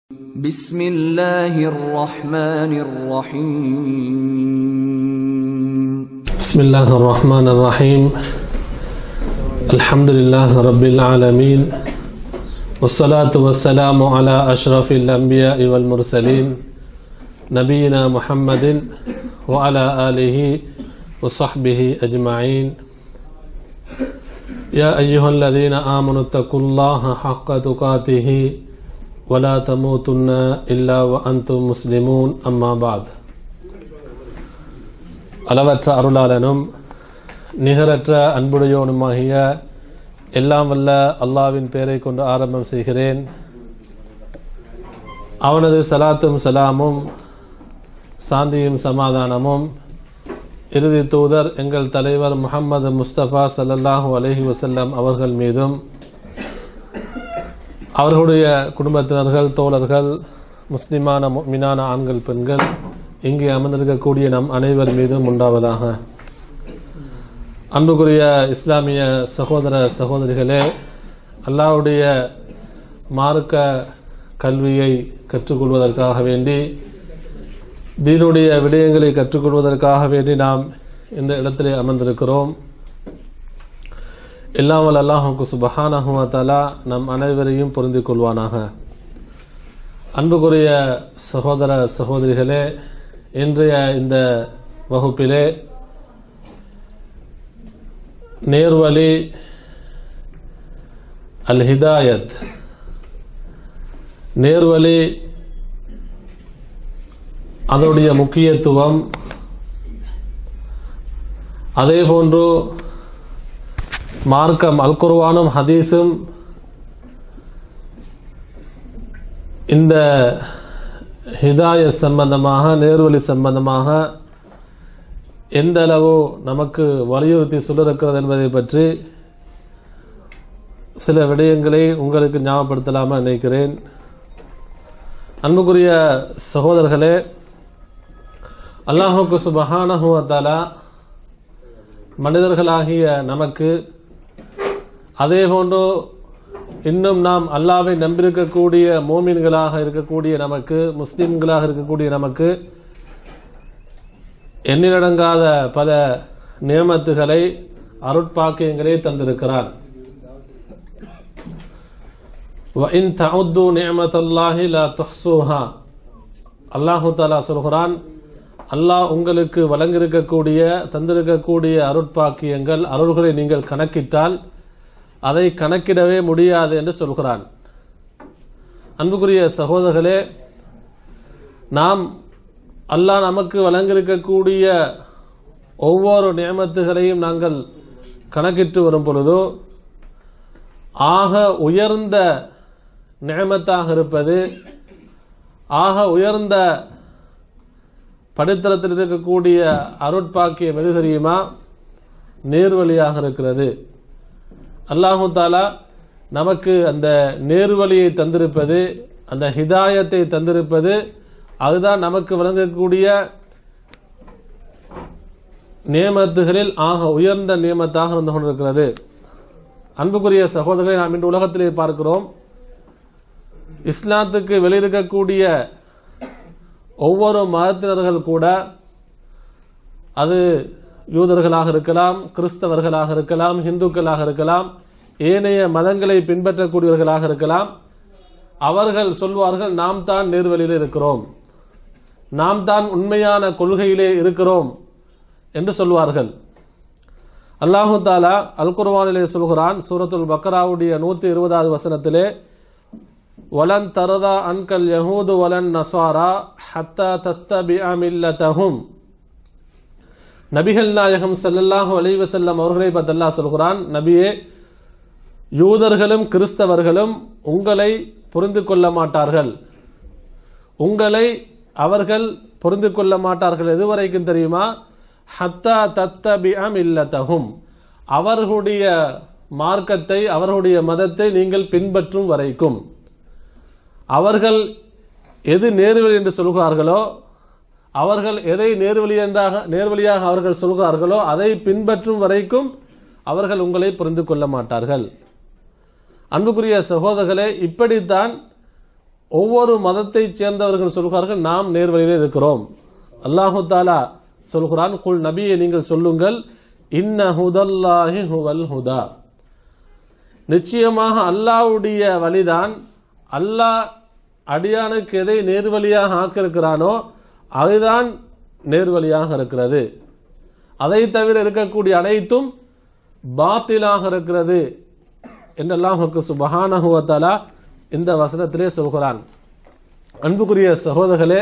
بسم الله الرحمن الرحيم بسم الله الرحمن الرحيم الحمد لله رب العالمين والصلاة والسلام على أشرف الأنبياء والمرسلين نبينا محمد وعلى آله وصحبه أجمعين يا أيها الذين آمنوا اتقوا الله حق تقاته ولا تموتن إلا وأنتم مسلمون أما بعد அளவற்ற அருளாளனும் நிகரற்ற அன்புடையோனுமாகிய எல்லாம் வல்ல அல்லாஹ்வின் பெயரை கொண்டு ஆரம்பம் செய்கிறேன். அவனது சலாத்தும் சலாமும் சாந்தியும் சமாதானமும் இறுதி தூதர் எங்கள் தலைவர் முஹம்மது முஸ்தபா ஸல்லல்லாஹு அலைஹி வஸல்லம் அவர்கள் மீதும் அவர்களுடைய குடும்பத்தினர்கள், தோழர்கள், முஸ்லிமான முஃமினான ஆண்கள், பெண்கள் இங்கே அமர்ந்திருக்கக்கூடிய நம் அனைவர் மீதும் உண்டாவதாக. அன்புக்குரிய இஸ்லாமிய சகோதர சகோதரிகளே, அல்லாஹ்வுடைய மார்க்க கல்வியை கற்றுக்கொள்வதற்காக வேண்டி, தீனுடைய விடயங்களை கற்றுக்கொள்வதற்காக வேண்டி நாம் இந்த இடத்திலே அமர்ந்திருக்கிறோம். எல்லாம் வல்ல அல்லாஹ்வுக்கு சுப்ஹானஹு வ தஆலா நம் அனைவரையும் பொருந்திக் கொள்வானாக. அன்புக்குரிய சகோதர சகோதரிகளே, இன்றைய இந்த வகுப்பிலே நேர்வழி அல் ஹிதாயத், நேர்வழி அதனுடைய முக்கியத்துவம், அதே போன்று மார்க்கம் அல் குர்ஆனும் ஹதீஸும் இந்த ஹிதாயத் சம்பந்தமாக, நேர்வழி சம்பந்தமாக எந்த அளவு நமக்கு வலியுறுத்தி சொல்லிருக்கிறது என்பதை பற்றி சில விடயங்களை உங்களுக்கு ஞாபகப்படுத்தலாமா நினைக்கிறேன். அன்புக்குரிய சகோதரர்களே, அல்லாஹ்வுக்கு சுப்ஹானஹு வ தஆலா மனிதர்களாகிய நமக்கு, அதே போன்று இன்னும் நாம் அல்லாஹ்வை நம்பியிருக்கக்கூடிய மோமின்களாக இருக்கக்கூடிய நமக்கு, முஸ்லிம்களாக இருக்கக்கூடிய நமக்கு எண்ணிலடங்காத பல நியமத்துகளை, அருட்பாக்கியங்களை தந்திருக்கிறார். وَإِن تَعُدُّوا نِعْمَةَ اللَّهِ لَا تُحْصُوهَا. அல்லாஹ் தஆலா சொல்கிறான், அல்லாஹ் உங்களுக்கு வழங்கியிருக்கக்கூடிய, தந்திருக்கக்கூடிய அருட்பாக்கியங்கள், அருள்களை நீங்கள் கணக்கிட்டால் அதை கணக்கிடவே முடியாது என்று சொல்கிறான். அன்புக்குரிய சகோதரர்களே, நாம் அல்லாஹ் நமக்கு வழங்கியிருக்கக்கூடிய ஒவ்வொரு நியமத்துகளையும் நாங்கள் கணக்கிட்டு வரும் பொழுதோ, ஆக உயர்ந்த நியமத்தாக இருப்பது, ஆக உயர்ந்த படித்தரத்தில் இருக்கக்கூடிய அருட்பாக்கியம் எது தெரியுமா? நேர்வழியாக இருக்கிறது. அல்லாஹு தாலா நமக்கு அந்த நேர்வழியை தந்திருப்பது, அந்த ஹிதாயத்தை தந்திருப்பது, அதுதான் நமக்கு வழங்கக்கூடிய நியமத்துகளில் ஆக உயர்ந்த நியமத்தாக இருந்து கொண்டிருக்கிறது. அன்புக்குரிய சகோதரர்களை, நாம் இன்று உலகத்திலே பார்க்கிறோம், இஸ்லாத்துக்கு வெளியிருக்கக்கூடிய ஒவ்வொரு மதத்தினர்கள் கூட, அது யூதர்களாக இருக்கலாம், கிறிஸ்தவர்களாக இருக்கலாம், இந்துக்களாக இருக்கலாம், ஏனைய மதங்களை பின்பற்றக்கூடியவர்களாக இருக்கலாம், அவர்கள் சொல்வார்கள், நாம் தான் நேர்வழியில் இருக்கிறோம், நாம் தான் உண்மையான கொள்கையிலே இருக்கிறோம் என்று சொல்வார்கள். அல்லாஹு தாலா அல் குர்ஆனிலே சொல்கிறான், சூரத்துல் பக்ராவுடைய 120வது வசனத்திலே, வலன் தரதா அன்கல் யஹூது வலன் நஸாரா ஹத்தா தத்தபிஅ மில்லதஹும். நபிகள் நாயகம் ஸல்லல்லாஹு அலைஹி வஸல்லம் அவர்களை பற்றி அல்லாஹ் சொல்கிறான், நபியே, யூதர்களும் கிறிஸ்தவர்களும் உங்களை புரிந்து கொள்ள மாட்டார்கள், உங்களை அவர்கள் புரிந்து கொள்ள மாட்டார்கள். எதுவரைக்கும் தெரியுமா? ஹத்தா தத்தபிஅ மில்லதஹும், அவர்களுடைய மார்க்கத்தை, அவர்களுடைய மதத்தை நீங்கள் பின்பற்றும் வரைக்கும். அவர்கள் எது நேர்வழி என்று சொல்கிறார்களோ, அவர்கள் எதை நேர்வழியாக அவர்கள் சொல்கிறார்களோ அதை பின்பற்றும் வரைக்கும் அவர்கள் உங்களை புரிந்து கொள்ள மாட்டார்கள். அன்புக்குரிய சகோதரர்களே, இப்படித்தான் ஒவ்வொரு மதத்தை சேர்ந்தவர்கள் சொல்கிறார்கள் நாம் நேர்வழியிலே இருக்கிறோம். அல்லாஹு தாலா சொல்கிறான், குல் நபியை நீங்கள் சொல்லுங்கள், இன்ன ஹுதல்லாஹி ஹுவல் ஹுதா, நிச்சயமாக அல்லாஹ்வுடைய வழிதான், அல்லாஹ் அடியானுக்கு எதை நேர்வழியாக ஆக்கியிருக்கிறானோ அதுதான் நேர்வழியாக இருக்கிறது, அதை தவிர இருக்கக்கூடிய அனைத்தும் பாத்திலாக இருக்கிறது என்று அல்லாஹ்வுக்கு சுப்ஹானஹு வ தஆலா இந்த வசனத்திலே சொல்கிறான். அன்புக்குரிய சகோதரர்களே,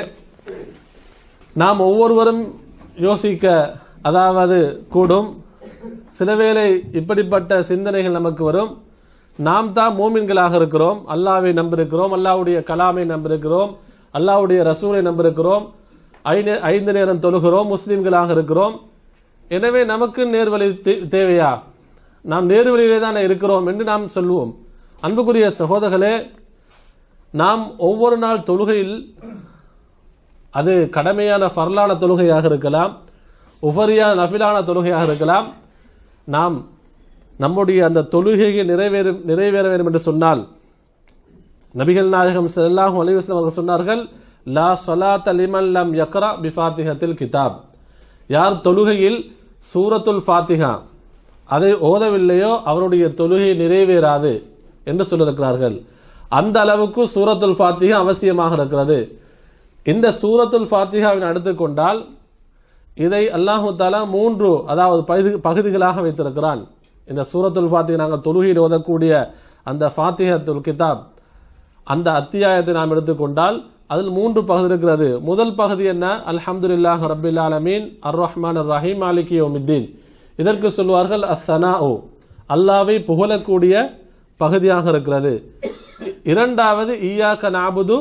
நாம் ஒவ்வொருவரும் யோசிக்க அதாவது கூடும், சிலவேளை இப்படிப்பட்ட சிந்தனைகள் நமக்கு வரும். நாம் தான் மூமின்களாக இருக்கிறோம், அல்லாஹ்வை நம்பியிருக்கிறோம், அல்லாஹ்வுடைய கலாமை நம்பியிருக்கிறோம், அல்லாஹ்வுடைய ரசூலை நம்பியிருக்கிறோம், 5 நேரம் தொழுகிறோம், முஸ்லிம்களாக இருக்கிறோம். எனவே நமக்கு நேர்வழி தேவையா, நாம் நேர்வழியிலே தான் இருக்கிறோம் என்று நாம் சொல்லுவோம். அன்புக்குரிய சகோதரர்களே, நாம் ஒவ்வொரு நாள் தொழுகையில், அது கடமையான ஃபர்லான தொழுகையாக இருக்கலாம், உஃபரியான நஃபிலான தொழுகையாக இருக்கலாம், நாம் நம்முடைய அந்த தொழுகையை நிறைவேற வேண்டும் என்று சொன்னால் நபிகள் நாயகம் ஸல்லல்லாஹு அலைஹி வஸல்லம் அவர்கள் சொன்னார்கள், லா ஸலாத லிமன் லம் யக்ரா பிஃபாத்திஹத்தில் கிதாப், யார் தொழுகையில் சூரத்துல் ஃபாத்திஹா அதை ஓதவில்லையோ அவருடைய தொழுகை நிறைவேறாது என்று சொல்லியிருக்கிறார்கள். அந்த அளவுக்கு சூரத்துல் ஃபாத்திஹா அவசியமாக இருக்கிறது. இந்த சூரத்துல் ஃபாத்திஹாவின் எடுத்துக்கொண்டால் இதை அல்லாஹு தஆலா 3 அதாவது பகுதிகளாக வைத்திருக்கிறான். இந்த சூரத்துல் ஃபாத்திஹா நாங்கள் தொழுகையில் ஓதக்கூடிய அந்த ஃபாத்திஹத்துல் கிதாப், அந்த அத்தியாயத்தை நாம் எடுத்துக்கொண்டால் அதில் 3 பகுதி இருக்கிறது. முதல் பகுதி என்ன? அல்ஹம்துலில்லாஹி ரப்பில் ஆலமீன் அர் ரஹ்மானிர் ரஹீம் மாலிகி யௌமித்தீன், இதற்கு சொல்வார்கள் அஸ்ஸனாஉ, அல்லாஹ்வை புகழக்கூடிய பகுதியாக இருக்கிறது. இரண்டாவது இய்யாக நஅபுது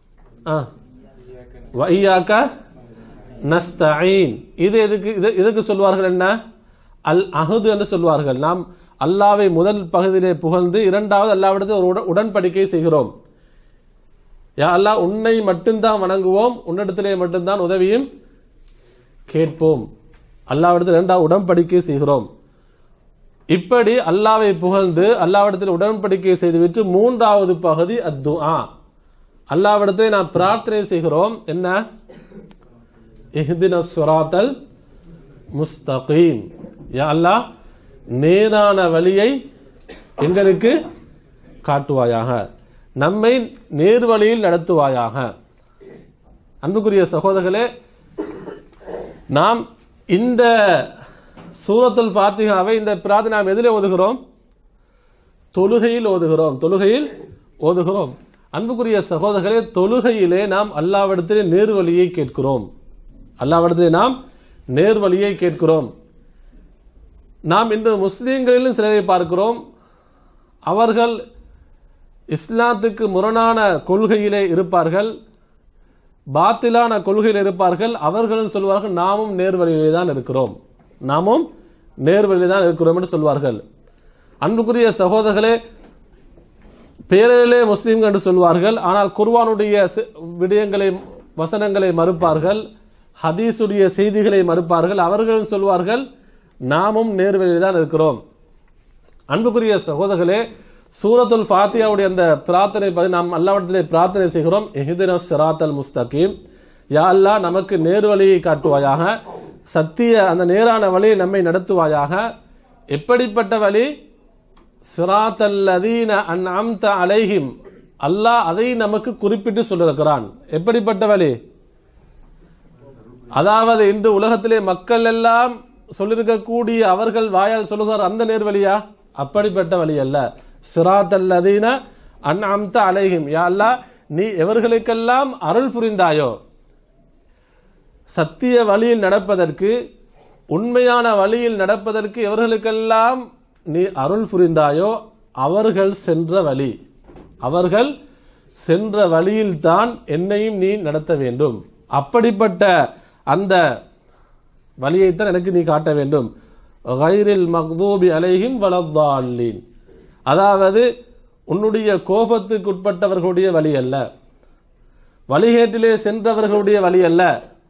வ இய்யாக நஸ்தஈன், இது எதுக்கு சொல்வார்கள்? என்ன? அல் அஹது என்று சொல்வார்கள். நாம் அல்லாஹ்வை முதல் பகுதியிலே புகழ்ந்து இரண்டாவது அல்லாஹ்விடத்தில் ஒரு உடன்படிக்கை செய்கிறோம். யா அல்லாஹ், உன்னை மட்டும்தான் வணங்குவோம், உன்னிடத்திலே மட்டும்தான் உதவியும் கேட்போம், அல்லாஹ்விடத்தில் இரண்டாவது உடன்படிக்கை செய்கிறோம். இப்படி அல்லாஹ்வை புகழ்ந்து அல்லாஹ்விடத்தில் உடன்படிக்கை செய்துவிட்டு மூன்றாவது பகுதி அத்துஆ, அல்லாஹ்விடத்தில் நாம் பிரார்த்தனை செய்கிறோம். என்ன? இஹ்தினஸ் ஸிராத்தல் முஸ்தகீம், யா அல்லாஹ் நேரான வழியை எங்களுக்கு காட்டுவாயாக, நம்மை நேர்வழியில் நடத்துவாயாக. அன்புக்குரிய சகோதரர்களே, நாம் இந்த சூரத்துல் ஃபாத்திஹாவை, இந்த பிரார்த்தனை நாம் எதிலே ஓதுகிறோம்? தொழுகையில் ஓதுகிறோம். அன்புக்குரிய சகோதரர்களே, தொழுகையிலே நாம் அல்லாஹ்விடத்திலே நேர்வழியை கேட்கிறோம், அல்லாஹ்விடத்திலே நாம் நேர்வழியை கேட்கிறோம். நாம் இன்று முஸ்லிம்களிலும் சிலரை பார்க்கிறோம், அவர்கள் இஸ்லாத்துக்கு முரணான கொள்கையிலே இருப்பார்கள், பாத்திலான கொள்கையில் இருப்பார்கள். அவர்களும் சொல்வார்கள், நாமும் நேர்வழியிலே தான் இருக்கிறோம் என்று சொல்வார்கள். அன்புக்குரிய சகோதரர்களே, பேரிலே முஸ்லிம்கள் என்று சொல்வார்கள், ஆனால் குர்ஆனுடைய விடயங்களை வசனங்களை மறுப்பார்கள், ஹதீஸுடைய செய்திகளை மறுப்பார்கள். அவர்களும் சொல்வார்கள், நாமும் நேர்வழியில் தான் இருக்கிறோம். அன்புக்குரிய சகோதரர்களே, சூரத்துல் ஃபாத்திஹாவுடைய அந்த பிரார்த்தனை நாம் அல்லாஹ்விடத்திலே பிரார்த்தனை செய்கிறோம், இஹ்தினஸ் ஸிராத்தல் முஸ்தகீம், யா அல்லாஹ் நமக்கு நேர்வழியை காட்டுவாயாக, சத்திய அந்த நேரான வழியை நம்மை நடத்துவாயாக. எப்படிப்பட்ட வழி? ஸிராத்தல் லதீன அன்அம்த அலைஹிம், அல்லாஹ் அதை நமக்கு குறிப்பிட்டு சொல்லியிருக்கிறான். எப்படிப்பட்ட வழி? அதாவது இன்று உலகத்திலே மக்கள் எல்லாம் சொல்லிருக்கக்கூடிய அவர்கள் வாயால் சொல்லுகிறார் அந்த நேர்வழியா? அப்படிப்பட்ட வழி அல்ல. ஸிராத்தல் லதீன அன்அம்த அலைஹிம், யா அல்லாஹ் நீ எவர்களுக்கெல்லாம் அருள் புரிந்தாயோ, சத்திய வழியில் நடப்பதற்கு, உண்மையான வழியில் நடப்பதற்கு எவர்களுக்கெல்லாம் நீ அருள் புரிந்தாயோ அவர்கள் சென்ற வழியில்தான் என்னையும் நீ நடத்த வேண்டும். அப்படிப்பட்ட அந்த வழியைத்தான் எனக்கு நீ காட்ட வேண்டும். கைரில் மக்தூபி அலைஹிம் வலத்தால்லீன், அதாவது உன்னுடைய கோபத்துக்குட்பட்டவர்களுடைய வழி அல்ல, வழிகேட்டிலே சென்றவர்களுடைய வழி அல்ல.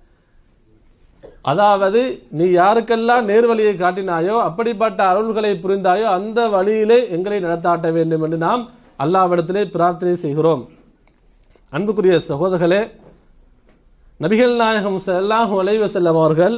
அதாவது நீ யாருக்கெல்லாம் நேர்வழியை காட்டினாயோ, அப்படிப்பட்ட அருள்களை புரிந்தாயோ அந்த வழியிலே எங்களை நடத்தாட்ட வேண்டும் என்று நாம் அல்லாஹ்விடத்திலே பிரார்த்தனை செய்கிறோம். அன்புக்குரிய சகோதரர்களே, நபிகள் நாயகம் ஸல்லல்லாஹு அலைஹி வஸல்லம்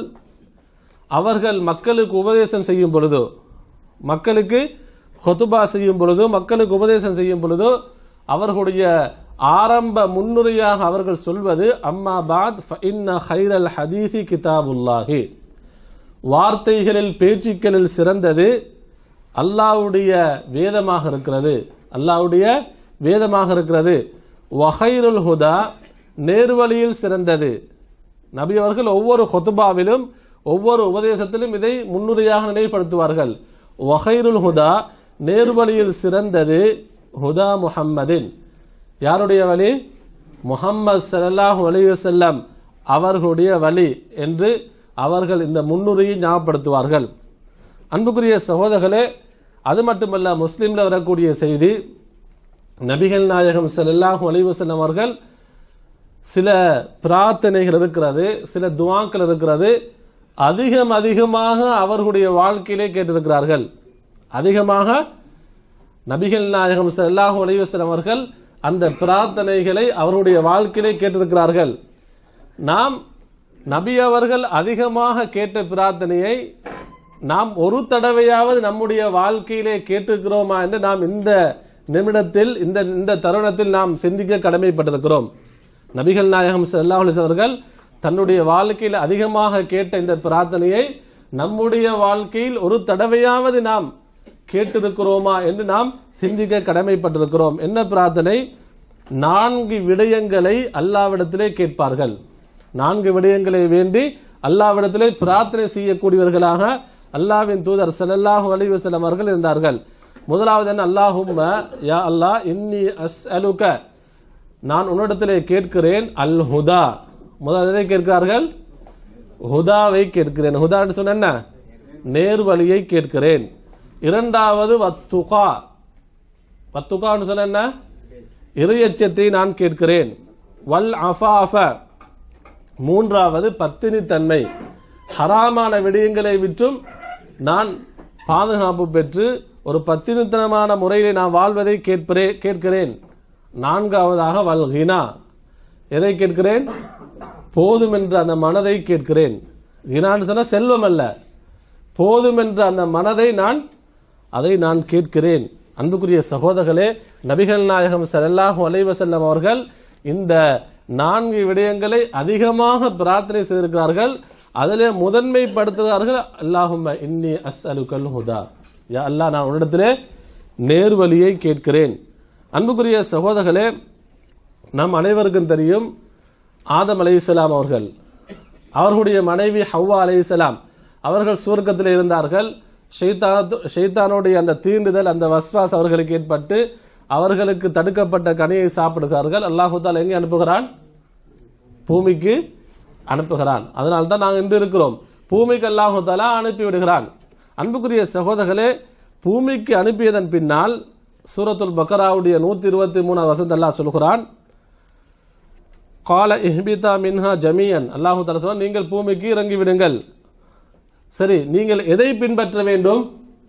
அவர்கள் மக்களுக்கு உபதேசம் செய்யும் பொழுது, மக்களுக்கு ஹுதுபா செய்யும் பொழுது, மக்களுக்கு உபதேசம் செய்யும் பொழுது அவர்களுடைய ஆரம்ப முன்னுரையாக அவர்கள் சொல்வது அம்மா பாத் ஃபஇன்ன ஹைரல் ஹதீஸி கிதாபுல்லாஹி, வார்த்தைகளில் பேச்சுக்களில் சிறந்தது அல்லாஹ்வுடைய வேதமாக இருக்கிறது, அல்லாஹ்வுடைய வேதமாக இருக்கிறது. வஹைருல் ஹுதா, நேர்வழியில் சிறந்தது. நபி அவர்கள் ஒவ்வொரு ஹுதுபாவிலும் ஒவ்வொரு உபதேசத்திலும் இதை முன்னுரையாக நினைவுபடுத்துவார்கள். வஹைருல் ஹுதா, நேர்வழியில் சிறந்தது ஹுதா முஹம்மதின், யாருடைய வழி? முஹம்மது ஸல்லல்லாஹு அலைஹி வஸல்லம் அவர்களுடைய வழி என்று அவர்கள் இந்த முன்னுரையை ஞாபகப்படுத்துவார்கள். அன்புக்குரிய சகோதரர்களே, அது மட்டுமல்ல, முஸ்லிம்ல வரக்கூடிய செய்தி, நபிகள் நாயகம் ஸல்லல்லாஹு அலைஹி வஸல்லம் அவர்கள் சில பிரார்த்தனைகள் இருக்கிறது, சில துஆக்கள் இருக்கிறது, அதிகமாக அவர்களுடைய வாழ்க்கையிலே கேட்டிருக்கிறார்கள். அதிகமாக நபிகள் நாயகம் ஸல்லல்லாஹு அலைஹி வஸல்லம் அவர்கள் அந்த பிரார்த்தனைகளை அவருடைய வாழ்க்கையிலே கேட்டிருக்கிறார்கள். நாம் நபி அவர்கள் அதிகமாக கேட்ட பிரார்த்தனையை நாம் ஒரு தடவையாவது நம்முடைய வாழ்க்கையிலே கேட்டிருக்கிறோமா என்று நாம் இந்த நிமிடத்தில், இந்த தருணத்தில் நாம் சிந்திக்க கடமைப்பட்டிருக்கிறோம். நபிகள் நாயகம் ஸல்லல்லாஹு அலைஹி வஸல்லம் அவர்கள் தன்னுடைய வாழ்க்கையில் அதிகமாக கேட்ட இந்த பிரார்த்தனையை நம்முடைய வாழ்க்கையில் ஒரு தடவையாவது நாம் கேட்டிருக்கிறோமா என்று நாம் சிந்திக்க கடமைப்பட்டிருக்கிறோம். என்ன பிரார்த்தனை? 4 விடயங்களை அல்லாஹ்விடத்திலே கேட்பார்கள். 4 விடயங்களை வேண்டி அல்லாஹ்விடத்திலே பிரார்த்தனை செய்யக்கூடியவர்களாக அல்லாஹ்வின் தூதர் ஸல்லல்லாஹு அலைஹி வஸல்லம் அவர்கள் இருந்தார்கள். முதலாவது என்ன? அல்லாஹும்ம யா அல்லாஹ் இன்னி அஸ்அலுக, நான் உன்னிடத்திலே கேட்கிறேன், அல் ஹுதா. முதலாவது கேட்கிறார்கள், ஹுதாவை கேட்கிறேன். ஹுதா என்று சொன்ன என்ன? நேர்வழியை கேட்கிறேன். இரண்டாவது வத்துகா, வத்துகான்னு சொன்ன என்ன? இறையச்சத்தை நான் கேட்கிறேன். வல் அஃபாஃப, மூன்றாவது பத்தினித்தன்மை, ஹராமான விடயங்களை விற்றும் நான் பாதுகாப்பு பெற்று ஒரு பத்தினித்தனமான முறையில் நான் வாழ்வதை கேட்கிறேன். நான்காவதாக வல் ஹினா, எதை கேட்கிறேன்? போதும் என்ற அந்த மனதை கேட்கிறேன். ஹினான்னு சொன்ன செல்வம் அல்ல, போதும் என்ற அந்த மனதை நான் கேட்கிறேன். அன்புக்குரிய சகோதரர்களே, நபிகள் நாயகம் ஸல்லல்லாஹு அலைஹி வஸல்லம் அவர்கள் இந்த 4 விடயங்களை அதிகமாக பிரார்த்தனை செய்திருக்கிறார்கள். அதிலே முதன்மைப்படுத்துகிறார்கள், அல்லாஹும்ம இன்னி அஸ்அலுகல் ஹுதா, யா அல்லாஹ் நான் உன்னிடத்திலே நேர்வழியை கேட்கிறேன். அன்புக்குரிய சகோதரர்களே, நம் அனைவருக்கும் தெரியும், ஆதம் அலைஹிஸ்ஸலாம் அவர்கள், அவர்களுடைய மனைவி ஹவ்வா அலைஹிஸ்ஸலாம் அவர்கள் சுவர்க்கத்தில் இருந்தார்கள். ஷைத்தானுடைய அந்த தீண்டுதல், அந்த வஸ்வாஸ் அவர்களுக்கு ஏற்பட்டு அவர்களுக்கு தடுக்கப்பட்ட கனியை சாப்பிடுகிறார்கள். அல்லாஹு தஆலா எங்கே அனுப்புகிறான்? பூமிக்கு அனுப்புகிறான். அதனால தான் நாங்கள் இன்று இருக்கிறோம். பூமிக்கு அல்லாஹு தஆலா அனுப்பி விடுகிறான். அன்புக்குரிய சகோதரர்களே, பூமிக்கு அனுப்பியதன் பின்னால் சூரத்துல் பக்ராவுடைய 123 வசனத்தில் அல்லாஹ் சொல்கிறான், கால இஹ்பிதா மின்ஹா ஜமீஅன், அல்லாஹு தஆலா சொல்றான், நீங்கள் பூமிக்கு இறங்கி விடுங்கள். சரி, நீங்கள் எதை பின்பற்ற வேண்டும்?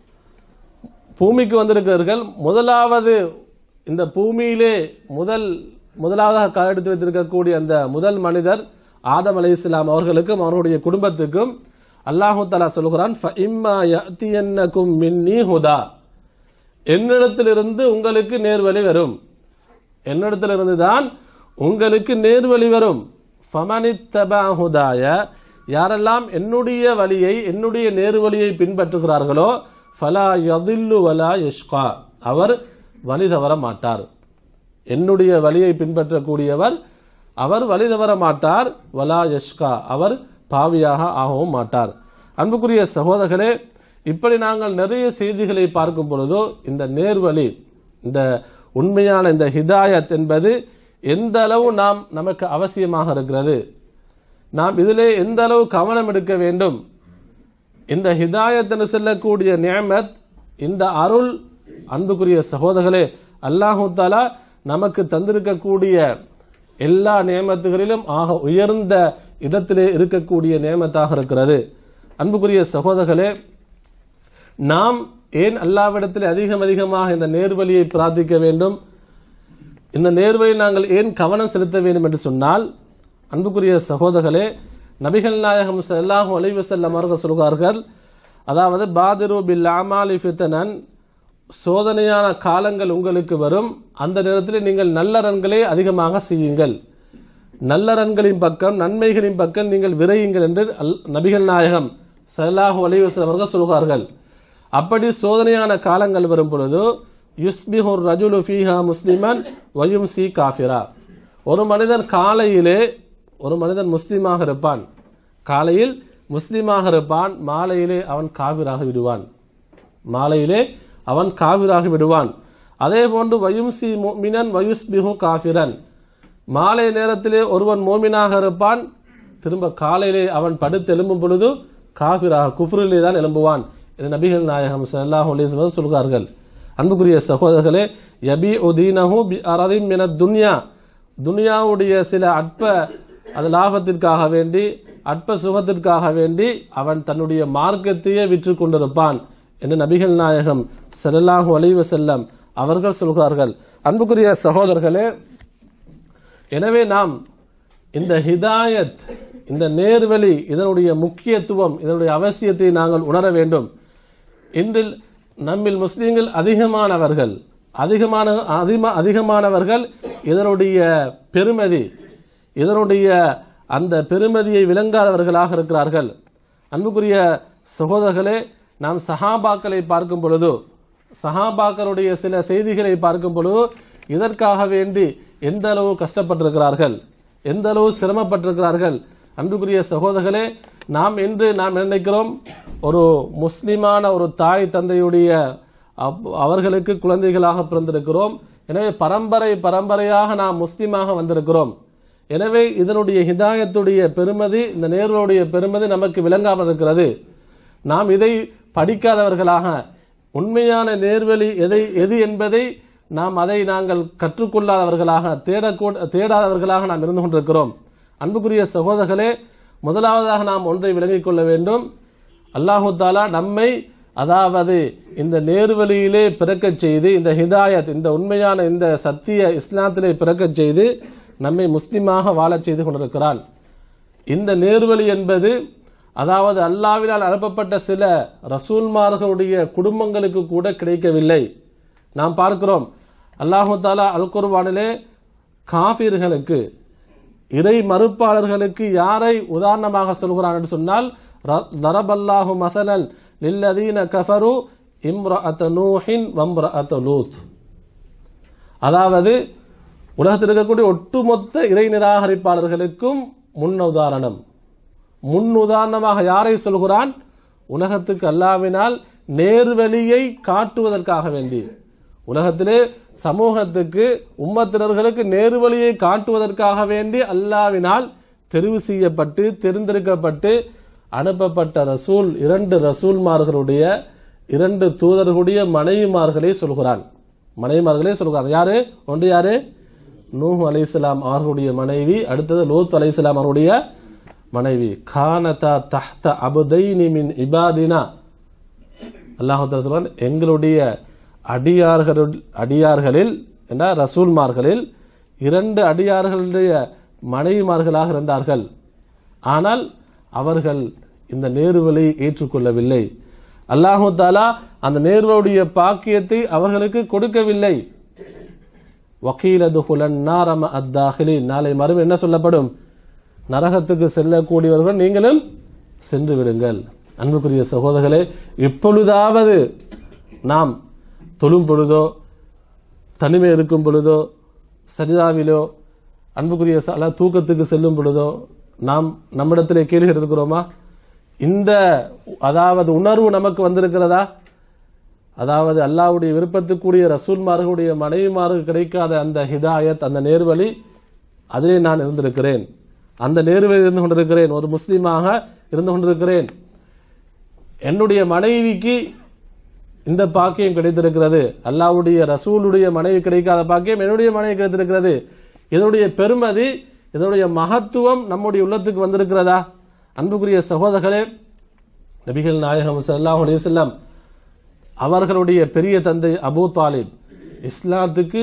பூமிக்கு வந்திருக்கிறீர்கள். முதலாவது இந்த பூமியிலே முதலாவதாக காலெடுத்து வைத்திருக்கக்கூடிய அந்த முதல் மனிதர் ஆதம் அலைஹிஸ்ஸலாம் அவர்களுக்கும் அவருடைய குடும்பத்துக்கும் அல்லாஹு தஆலா சொல்கிறான், ஃபஇம்மா யஅதியன்னகும் மின்னி ஹுதா, என்னிடத்திலிருந்து உங்களுக்கு நேர்வழி வரும். என்னிடத்திலிருந்து தான் உங்களுக்கு நேர்வழி வரும். ஃபமனித்தபா ஹுதாய, யாரெல்லாம் என்னுடைய வழியை, என்னுடைய நேர்வழியை பின்பற்றுகிறார்களோ, ஃபலா யதில்லு வலா யஷ்கா, அவர் வழி தவற மாட்டார். என்னுடைய வழியை பின்பற்றக்கூடியவர் அவர் வழி தவற மாட்டார். வலா யஷ்கா, அவர் பாவியாக ஆகவும் மாட்டார். அன்புக்குரிய சகோதரர்களே, இப்படி நாங்கள் நிறைய செய்திகளை பார்க்கும் பொழுதோ இந்த நேர்வழி, இந்த உண்மையான இந்த ஹிதாயத் என்பது எந்த அளவு நமக்கு அவசியமாக இருக்கிறது, நாம் இதிலே எந்த அளவு கவனம் எடுக்க வேண்டும். இந்த ஹிதாயத் என்று சொல்லக்கூடிய நிஅமத், இந்த அருள், அன்புக்குரிய சகோதரர்களே, அல்லாஹு தஆலா நமக்கு தந்திருக்கக்கூடிய எல்லா நியமத்துகளிலும் ஆக உயர்ந்த இடத்திலே இருக்கக்கூடிய நியமத்தாக இருக்கிறது. அன்புக்குரிய சகோதரர்களே, நாம் ஏன் அல்லாஹ்விடத்தில் அதிகமாக இந்த நேர்வழியை பிரார்த்திக்க வேண்டும்? இந்த நேர்வழி நாங்கள் ஏன் கவனம் செலுத்த வேண்டும் என்று சொன்னால், அன்புக்குரிய சகோதரர்களே, நபிகள் நாயகம் ஸல்லல்லாஹு அலைஹி வஸல்லம் அவர்கள் சொல்கிறார்கள், அதாவது பாதிரு பில் அமாலி ஃபித்னன், சோதனையான காலங்கள் உங்களுக்கு வரும், அந்த நேரத்தில் நீங்கள் நல்லறன்களை அதிகமாக செய்யுங்கள், நல்லறன்களின் பக்கம் நன்மைகளின் பக்கம் நீங்கள் விரையுங்கள் என்று நபிகள் நாயகம் ஸல்லல்லாஹு அலைஹி வஸல்லம் அவர்கள் சொல்கிறார்கள். அப்படி சோதனையான காலங்கள் வரும் பொழுது யுஸ்பிஹுர் ரஜுலு ஃபீஹா முஸ்லிமன் வயும்சி காஃபிரா, ஒரு மனிதன் முஸ்லிமாக இருப்பான், காலையில் முஸ்லிமாக இருப்பான், மாலையிலே அவன் காவிராகி விடுவான். அதே போன்று வயும்சி முஃமினன் வயுஸ்பிஹு காஃபிரன், மாலை நேரத்திலே ஒருவன் மோமினாக இருப்பான், திரும்ப காலையிலே அவன் படுத்து எழும்பும் பொழுது காஃபிராக குஃப்ரிலே தான் எழும்புவான் என நபிகள் நாயகம் ஸல்லல்லாஹு அலைஹி வஸல்லம் சொல்கிறார்கள். அன்புக்குரிய சகோதரர்களே, யபி உதீனஹு பி அரதின் மினத் துன்யா, துனியாவுடைய சில அற்ப லாபத்திற்காக வேண்டி, அற்ப சுகத்திற்காக வேண்டி அவன் தன்னுடைய மார்க்கத்தையே விற்று கொண்டிருப்பான் என்று நபிகள் நாயகம் ஸல்லல்லாஹு அலைஹி வஸல்லம் அவர்கள் சொல்கிறார்கள். அன்புக்குரிய சகோதரர்களே, எனவே நாம் இந்த ஹிதாயத், இந்த நேர்வழி, இதனுடைய முக்கியத்துவம், இதனுடைய அவசியத்தை நாங்கள் உணர வேண்டும். இன்றில் நம்மில் முஸ்லீம்கள் அதிகமானவர்கள் இதனுடைய பெருமதி, இதனுடைய அந்த பெருமதியை விளங்காதவர்களாக இருக்கிறார்கள். அன்புக்குரிய சகோதரர்களே, நாம் சஹாபாக்களை பார்க்கும் பொழுது, சஹாபாக்களுடைய சில செய்திகளை பார்க்கும் பொழுது இதற்காக வேண்டி எந்த அளவு கஷ்டப்பட்டிருக்கிறார்கள், எந்த அளவு சிரமப்பட்டிருக்கிறார்கள். அன்புக்குரிய சகோதரர்களே, நாம் நினைக்கிறோம், ஒரு முஸ்லிமான ஒரு தாய் தந்தையுடைய அவர்களுக்கு குழந்தைகளாக பிறந்திருக்கிறோம், எனவே பரம்பரையாக நாம் முஸ்லிமாக வந்திருக்கிறோம். எனவே இதனுடைய ஹிதாயத்துடைய பெருமதி, இந்த நேர்வழியுடைய பெருமதி நமக்கு விளங்காமல் இருக்கிறது. நாம் இதை படிக்காதவர்களாக, உண்மையான நேர்வழி எது என்பதை நாங்கள் கற்றுக்கொள்ளாதவர்களாக, தேடாதவர்களாக நாம் இருந்து கொண்டிருக்கிறோம். அன்புக்குரிய சகோதரர்களே, முதலாவதாக நாம் ஒன்றை விளங்கிக் கொள்ள வேண்டும். அல்லாஹு தாலா நம்மை, அதாவது இந்த நேர்வழியிலே பிறக்கச் செய்து, இந்த ஹிதாயத், இந்த உண்மையான இந்த சத்திய இஸ்லாத்திலே பிறக்கச் செய்து நம்மை முஸ்லிமாக வாழச் செய்து கொண்டிருக்கிறான். இந்த நேர்வழி என்பது, அதாவது அல்லாஹ்வினால் அனுப்பப்பட்ட சில ரசூல்மார்களுடைய குடும்பங்களுக்கு கூட கிடைக்கவில்லை. நாம் பார்க்கிறோம், அல்லாஹு தாலா அல் குர்ஆனிலே காஃபிர்களுக்கு, இறை மறுப்பாளர்களுக்கு யாரை உதாரணமாக சொல்கிறான் என்று சொன்னால், தரபல்லாஹு மஸலன் லில்லதீன கஃபரு இம்ரஅத நூஹின் வம்ரஅத லூத், அதாவது உலகத்தில் இருக்கக்கூடிய ஒட்டுமொத்த இறை நிராகரிப்பாளர்களுக்கும் முன்னுதாரணமாக யாரை சொல்கிறான்? உலகத்துக்கு அல்லாஹ்வினால் நேர்வழியை காட்டுவதற்காக வேண்டி, உலகத்திலே சமூகத்துக்கு, உம்மத்தினர்களுக்கு நேர்வழியை காட்டுவதற்காக வேண்டி அல்லாஹ்வினால் தெரிவு செய்யப்பட்டு தேர்ந்தெடுக்கப்பட்டு அனுப்பப்பட்ட ரசூல், 2 ரசூல்மார்களுடைய, 2 தூதர்களுடைய மனைவிமார்களை சொல்கிறான். யாரு? ஒன்று யாரு? நூஹ் அலைஹிஸ்ஸலாம் அவர்களுடைய மனைவி, அடுத்தது லூத் அலைஹிஸ்ஸலாம் அவருடைய மனைவி. கானதா தஹ்த அபதைனி மின் இபாதினா, அல்லாஹ் தஆலா சொல்றான், எங்களுடைய அடியார்களில் என்ற ரசூல்மார்களில் 2 அடியார்களுடைய மனைவிமார்களாக இருந்தார்கள். ஆனால் அவர்கள் இந்த நேர்வழியை ஏற்றுக்கொள்ளவில்லை. அல்லாஹு தஆலா அந்த நேர்வழியுடைய பாக்கியத்தை அவர்களுக்கு கொடுக்கவில்லை. வகீலதுஹுலன் நாரம அத்தாஹிலின், நாளை மறுமை என்ன சொல்லப்படும்? நரகத்துக்கு செல்லக்கூடியவர்கள் நீங்களும் சென்று விடுங்கள். அன்புக்குரிய சகோதரர்களே, எப்பொழுதாவது நாம் தொழும் பொழுதோ, தனிமை இருக்கும் பொழுதோ, சஜிதாவிலோ, அன்புக்குரிய தூக்கத்துக்கு செல்லும் பொழுதோ நாம் நம்மிடத்திலே கேள்வி இருக்கிறோமா? இந்த அதாவது உணர்வு நமக்கு வந்திருக்கிறதா? அதாவது அல்லாஹ்வுடைய விருப்பத்துக்குரிய ரசூல்மார்களுடைய மனைவிமாருக்கு கிடைக்காத அந்த ஹிதாயத், அந்த நேர்வழி, அதிலே நான் இருந்திருக்கிறேன், அந்த நேர்வழியில் இருந்து கொண்டிருக்கிறேன், ஒரு முஸ்லீமாக இருந்து கொண்டிருக்கிறேன். என்னுடைய மனைவிக்கு இந்த பாக்கியம் கிடைத்திருக்கிறது, அல்லாஹ்வுடைய ரசூலுடைய மனைவி கிடைக்காத பாக்கியம் என்னுடைய மனைவி கிடைத்திருக்கிறது. இதனுடைய பெருமதி, இதனுடைய மகத்துவம் நம்முடைய உள்ளத்துக்கு வந்திருக்கிறதா? அன்புக்குரிய சகோதரர்களே, நபிகள் நாயகம் ஸல்லல்லாஹு அலைஹி வஸல்லம் அவர்களுடைய பெரிய தந்தை அபூ தாலிப் இஸ்லாத்துக்கு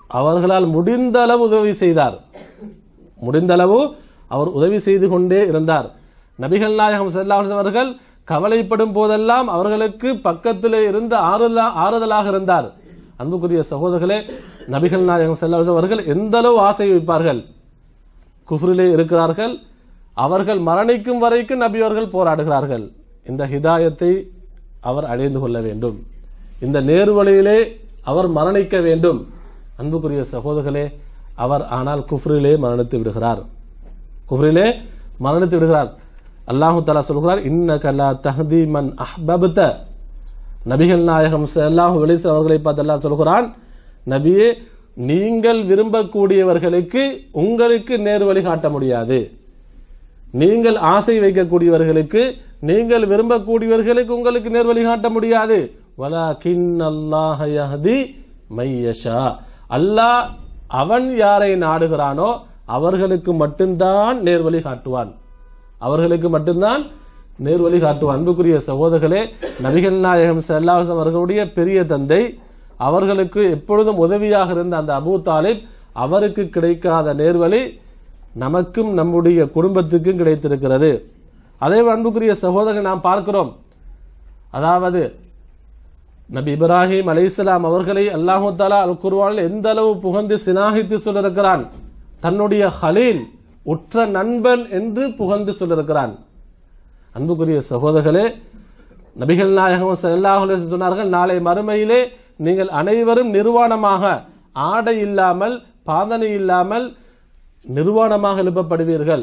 அவர்களால் முடிந்த அளவு உதவி செய்தார். முடிந்த அளவு அவர் உதவி செய்து கொண்டே இருந்தார். நபிகள் நாயகம் ஸல்லல்லாஹு அலைஹி வஸல்லம் அவர்கள் கவலைப்படும் போதெல்லாம் அவர்களுக்கு பக்கத்திலே இருந்து ஆறுதலாக இருந்தார். அன்புக்குரிய சகோதரர்களே, நபிகள் நாயகம் ஸல்லல்லாஹு அலைஹி வஸல்லம் அவர்கள் எந்த அளவு ஆசை வைப்பார்கள். குஃப்ரிலே இருக்கிறார்கள், அவர்கள் மரணிக்கும் வரைக்கும் நபி அவர்கள் போராடுகிறார்கள். இந்த ஹிதாயத்தை அவர் அடைந்து கொள்ள வேண்டும், இந்த நேர்வழியிலே அவர் மரணிக்க வேண்டும். அன்புக்குரிய சகோதரர்களே, அவர் ஆனால் குஃப்ரிலே மரணித்து விடுகிறார். குஃப்ரிலே மரணித்து விடுகிறார். அல்லாஹு தஆலா சொல்கிறார், இன்னக லா தஹ்தி மன் அஹ்பப்த. நபிகள் நாயகம் ஸல்லல்லாஹு அலைஹி வஸல்லம் அவர்களை பார்த்து அல்லாஹ் சொல்கிறான், நபியே, நீங்கள் விரும்பக்கூடியவர்களுக்கு உங்களுக்கு நேர்வழி காட்ட முடியாது. நீங்கள் ஆசை வைக்கக்கூடியவர்களுக்கு, நீங்கள் விரும்பக்கூடியவர்களுக்கு உங்களுக்கு நேர்வழி காட்ட முடியாது. வலகின்னல்லாஹ யஹ்தி மை யஷா. அல்லாஹ் அவன் யாரை நாடுகிறானோ அவர்களுக்கு மட்டும்தான் நேர்வழி காட்டுவான், அவர்களுக்கு மட்டும்தான் நேர்வழி காட்டுவான். அன்புக்குரிய சகோதரர்களே, நபிகள் நாயகம் ஸல்லல்லாஹு அலைஹி வஸல்லம் அவர்களுடைய பெரிய தந்தை, அவர்களுக்கு எப்பொழுதும் உதவியாக இருந்த அந்த அபூ தாலிப், அவருக்கு கிடைக்காத நேர்வழி நமக்கும் நம்முடைய குடும்பத்துக்கும் கிடைத்திருக்கிறது. அதே அன்புக்குரிய சகோதரர்கள் நாம் பார்க்கிறோம், அதாவது நபி இப்ராஹிம் அலைஹிஸ்ஸலாம் அவர்களை அல்லாஹு தஆலா அல் குர்ஆனில் எந்த அளவு புகழ்ந்து சினாகித்து சொல்லிருக்கிறான். தன்னுடைய ஹலீல், உற்ற நண்பன் என்று புகழ்ந்து சொல்லிருக்கிறான். அன்புக்குரிய சகோதரர்களே, நபிகள் நாயகம் ஸல்லல்லாஹு அலைஹி வஸல்லம் சொன்னார்கள், நாளை மறுமையிலே நீங்கள் அனைவரும் நிர்வாணமாக, ஆடை இல்லாமல், பாதனை இல்லாமல் நிர்வாணமாக எழுப்பப்படுவீர்கள்.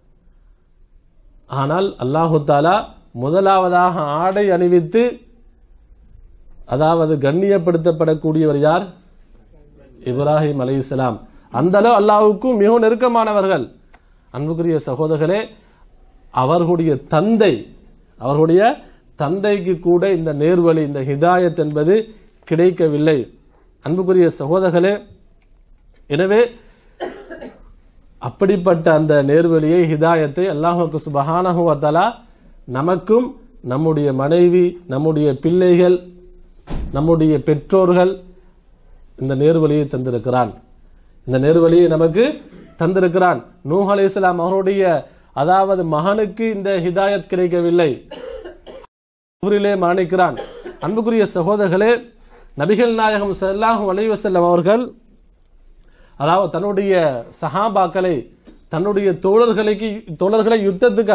ஆனால் அல்லாஹு தஆலா முதலாவதாக ஆடை அணிவித்து, அதாவது கண்ணியப்படுத்தப்படக்கூடியவர் யார்? இப்ராஹிம் அலைஹிஸ்ஸலாம். அந்த அளவு அல்லாஹ்வுக்கும் மிகவும் நெருக்கமானவர்கள். அன்புக்குரிய சகோதரர்களே, அவர்களுடைய தந்தைக்கு கூட இந்த நேர்வழி, இந்த ஹிதாயத் என்பது கிடைக்கவில்லை. அன்புக்குரிய சகோதரர்களே, எனவே அப்படிப்பட்ட அந்த நேர்வழியை, ஹிதாயத்தை அல்லாஹ் சுப்ஹானஹு வ தஆலா நமக்கும், நம்முடைய மனைவி, நம்முடைய பிள்ளைகள், நம்முடைய பெற்றோர்கள் இந்த நேர்வழியை தந்திருக்கிறான். இந்த நேர்வழியை நமக்கு தந்திருக்கிறான். நூஹ் அலைஹிஸ்ஸலாம் அவருடைய, அதாவது மகனுக்கு இந்த ஹிதாயத் கிடைக்கவில்லை, குஃப்ரிலே மரணிக்கிறான். அன்புக்குரிய சகோதரர்களே, நபிகள் நாயகம் ஸல்லல்லாஹு அலைஹி வஸல்லம் அவர்கள், அதாவது தன்னுடைய சஹாபாக்களை, தன்னுடைய தோழர்களை யுத்தத்துக்கு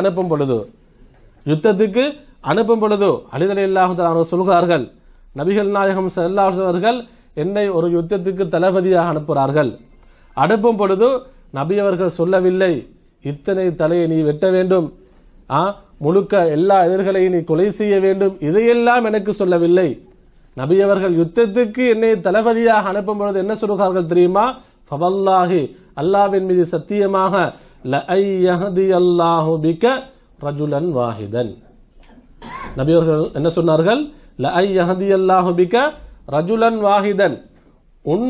அனுப்பும் பொழுது அலி ரலியல்லாஹு தஆலா அவர்கள் சொல்கிறார்கள், நபிகள் நாயகம் ஸல்லல்லாஹு அலைஹி வஸல்லம் அவர்கள் என்னை ஒரு யுத்தத்துக்கு தளபதியாக அனுப்புகிறார்கள். அனுப்பும் பொழுது நபி அவர்கள் சொல்லவில்லை, இத்தனை தலையை நீ வெட்ட வேண்டும், முழுக்க எல்லா எதிர்களையும் நீ கொலை செய்ய வேண்டும், இதையெல்லாம் எனக்கு சொல்லவில்லை. நபி அவர்கள் யுத்தத்துக்கு என்னை தளபதியாக அனுப்பும் பொழுது என்ன சொல்கிறார்கள் தெரியுமா? ஃபவல்லாஹி, அல்லாஹ்வின் மீது சத்தியமாக, லஐ யஹ்தியல்லாஹு பிக ரஜுலன் வாஹிதன். நபி அவர்கள் என்ன சொன்னார்கள்? லஐ யஹ்தியல்லாஹு பிக ரஜுலன் வாஹிதன். உன்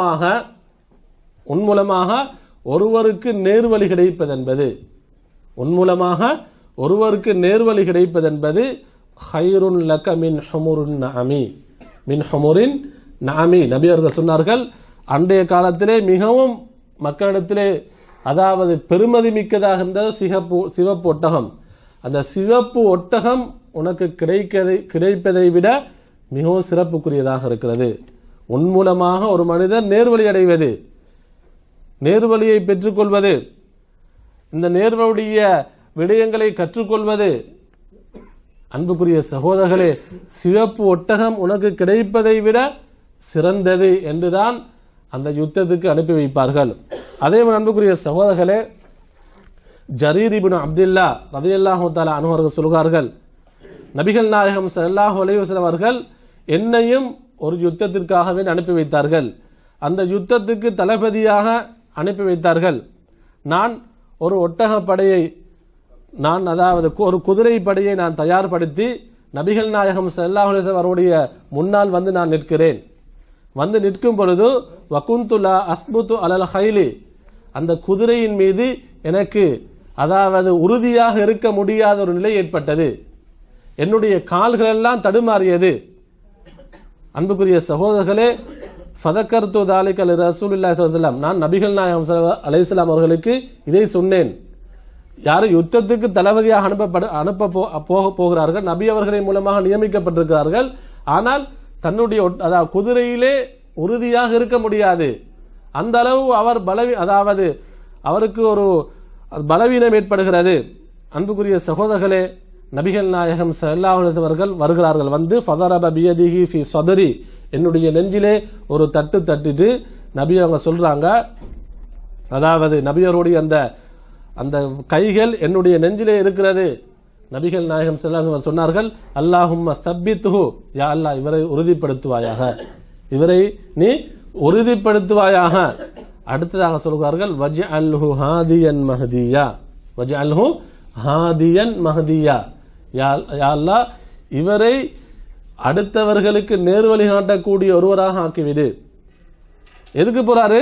மூலமாக ஒருவருக்கு நேர்வழி கிடைப்பதென்பது, உன் மூலமாக ஒருவருக்கு நேர்வழி கிடைப்பதென்பது ஹைருன் லக மின் ஹுமுரின் நஅமி. நபி அவர்கள் சொன்னார்கள், அன்றைய காலத்திலே மிகவும் மக்களிடத்திலே, அதாவது பெருமதி மிக்கதாக இருந்தது சிவப்பு ஒட்டகம். அந்த சிவப்பு ஒட்டகம் உனக்கு கிடைப்பதை விட மிகவும் சிறப்புக்குரியதாக இருக்கிறது. உன் மூலமாக ஒரு மனிதர் நேர்வழி அடைவது, நேர்வழியை பெற்றுக்கொள்வது, இந்த நேர்வழிய விடயங்களை கற்றுக்கொள்வது. அன்புக்குரிய சகோதரர்களே, சிவப்பு ஒட்டகம் உனக்கு கிடைப்பதை விட சிறந்தது என்றுதான் அந்த யுத்தத்துக்கு அனுப்பி வைப்பார்கள். அதே அன்புக்குரிய சகோதரர்களே, ஜரீர் இப்னு அப்துல்லா ரலியல்லாஹு தஆலா அன்ஹு அவர்கள் சொல்கிறார்கள், நபிகள் நாயகம் ஸல்லல்லாஹு அலைஹி வஸல்லம் அவர்கள் என்னையும் ஒரு யுத்தத்திற்காகவே அனுப்பி வைத்தார்கள். அந்த யுத்தத்துக்கு தளபதியாக அனுப்பி வைத்தார்கள். நான் ஒரு ஒட்டக படையை, அதாவது ஒரு குதிரை படையை நான் தயார்படுத்தி நபிகள் நாயகம் ஸல்லல்லாஹு அலைஹி வஸல்லம் அவருடைய முன்னால் வந்து நான் நிற்கிறேன். வந்து நிற்கும் பொழுது வகுந்து லா அஸ்புது அலல் ஹைலி, அந்த குதிரையின் மீது எனக்கு, அதாவது உறுதியாக இருக்க முடியாத ஒரு நிலை ஏற்பட்டது. என்னுடைய கால்கள் எல்லாம் தடுமாறியது. அன்புக்குரிய சகோதரர்களே, ஃபதக்கர்து தாலிக ரசூலுல்லாஹி ஸல்லல்லாஹு அலைஹி வஸல்லம், நான் நபிகள் நாயகம் ஸல்லல்லாஹு அலைஹி வஸல்லம் அவர்களுக்கு இதை சொன்னேன். யார் யுத்தத்துக்கு தளபதியாக அனுப்ப போகிறார்கள், நபி அவர்களின் மூலமாக நியமிக்கப்பட்டிருக்கிறார்கள். ஆனால் தன்னுடைய அதாவது குதிரையிலே உறுதியாக இருக்க முடியாது. அந்த அளவு அவர் அதாவது அவருக்கு ஒரு பலவீனம் ஏற்படுகிறது. அன்புக்குரிய சகோதரர்களே, நபிகள் நாயகம் ஸல்லல்லாஹு அலைஹி வஸல்லம் அவர்கள் வருகிறார்கள். வந்து ஃபதரப பியதிஹி ஃபி ஸத்ரி, என்னுடைய நெஞ்சிலே ஒரு தட்டு தட்டிட்டு நபி அவங்க சொல்றாங்க, அதாவது நபியருடைய அந்த கைகள் என்னுடைய நெஞ்சிலே இருக்கிறது. நபிகள் நாயகம் ஸல்லல்லாஹு அலைஹி வஸல்லம் சொன்னார்கள், அல்லாஹும்ம ஸப்பித்ஹு, யா அல்லாஹ் இவரை உறுதிப்படுத்துவாயாக, இவரை நீ உறுதிப்படுத்துவாயாக. அடுத்ததாக சொல்கிறார்கள், வஜ்அல்ஹு ஹாதியன் மஹ்தியா, வஜ்அல்ஹு ஹாதியன் மஹ்தியா, யா அல்லாஹ் இவரை அடுத்தவர்களுக்கு நேர்வழி காட்டக்கூடிய ஒருவராக ஆக்கிவிடு. எதுக்கு போறாரு?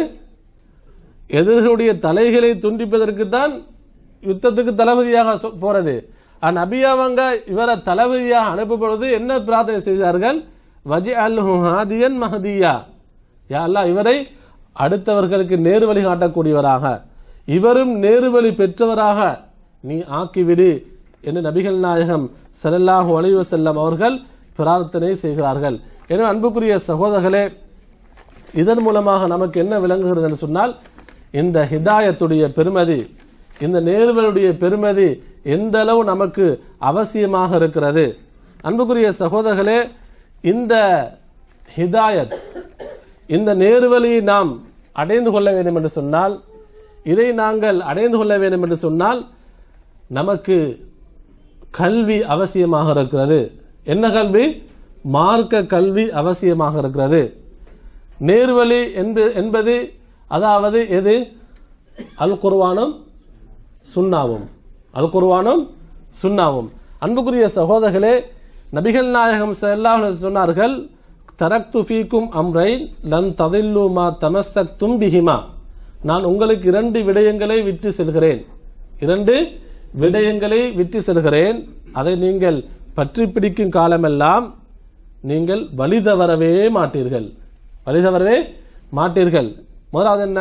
எதிர்களுடைய தலைகளை துண்டிப்பதற்கு தான் யுத்தத்துக்கு தளபதியாக போறது. நபி அவங்க இவரை தளபதியாக அனுப்பப்படுவது என்ன பிரார்த்தனை செய்தார்கள்? வஜ்அல்ஹு ஹாதியன் மஹ்தியா, யா அல்லாஹ் இவரை அடுத்தவர்களுக்கு நேர்வழி காட்டக்கூடியவராக, இவரும் நேர்வழி பெற்றவராக நீ ஆக்கிவிடு என்று நபிகள் நாயகம் ஸல்லல்லாஹு அலைஹி வஸல்லம் அவர்கள் பிரார்த்தனை செய்கிறார்கள். எனவே அன்புக்குரிய சகோதரர்களே, இதன் மூலமாக நமக்கு என்ன விளங்குகிறது என்று சொன்னால், இந்த ஹிதாயத்துடைய பெருமதி, இந்த நேர்வழியுடைய பெருமதி எந்த அளவு நமக்கு அவசியமாக இருக்கிறது. அன்புக்குரிய சகோதரர்களே, இந்த ஹிதாயத், இந்த நேர்வழியை நாம் அடைந்து கொள்ள வேண்டும் என்று சொன்னால், இதை நாங்கள் அடைந்து கொள்ள வேண்டும் என்று சொன்னால் நமக்கு கல்வி அவசியமாக இருக்கிறது. என்ன கல்வி? மார்க்க கல்வி அவசியமாக இருக்கிறது. நேர்வழி என்பது அதாவது எது? அல் குர்ஆனும் சுன்னாவும், அல் குர்ஆனும் சுன்னாவும். அன்புக்குரிய சகோதரர்களே, நபிகள் நாயகம் ஸல்லல்லாஹு அலைஹி வஸல்லம் சொன்னார்கள், தரக்து ஃபீக்கும் அம்ரைன் லன் ததில்லு மா தமஸ்ஸக்தும் பிஹிமா, நான் உங்களுக்கு 2 விடயங்களை விட்டு செல்கிறேன், 2 விடயங்களை விட்டு செல்கிறேன், அதை நீங்கள் பற்றி பிடிக்கும் காலமெல்லாம் நீங்கள் வழி தவறவே மாட்டீர்கள், வழி தவறவே மாட்டீர்கள். முதலாவது என்ன?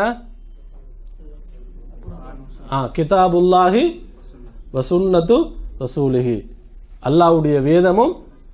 கிதாபுல்லாஹி வசுன்னத்து ரசூலிஹி, அல்லாஹ்வுடைய வேதமும்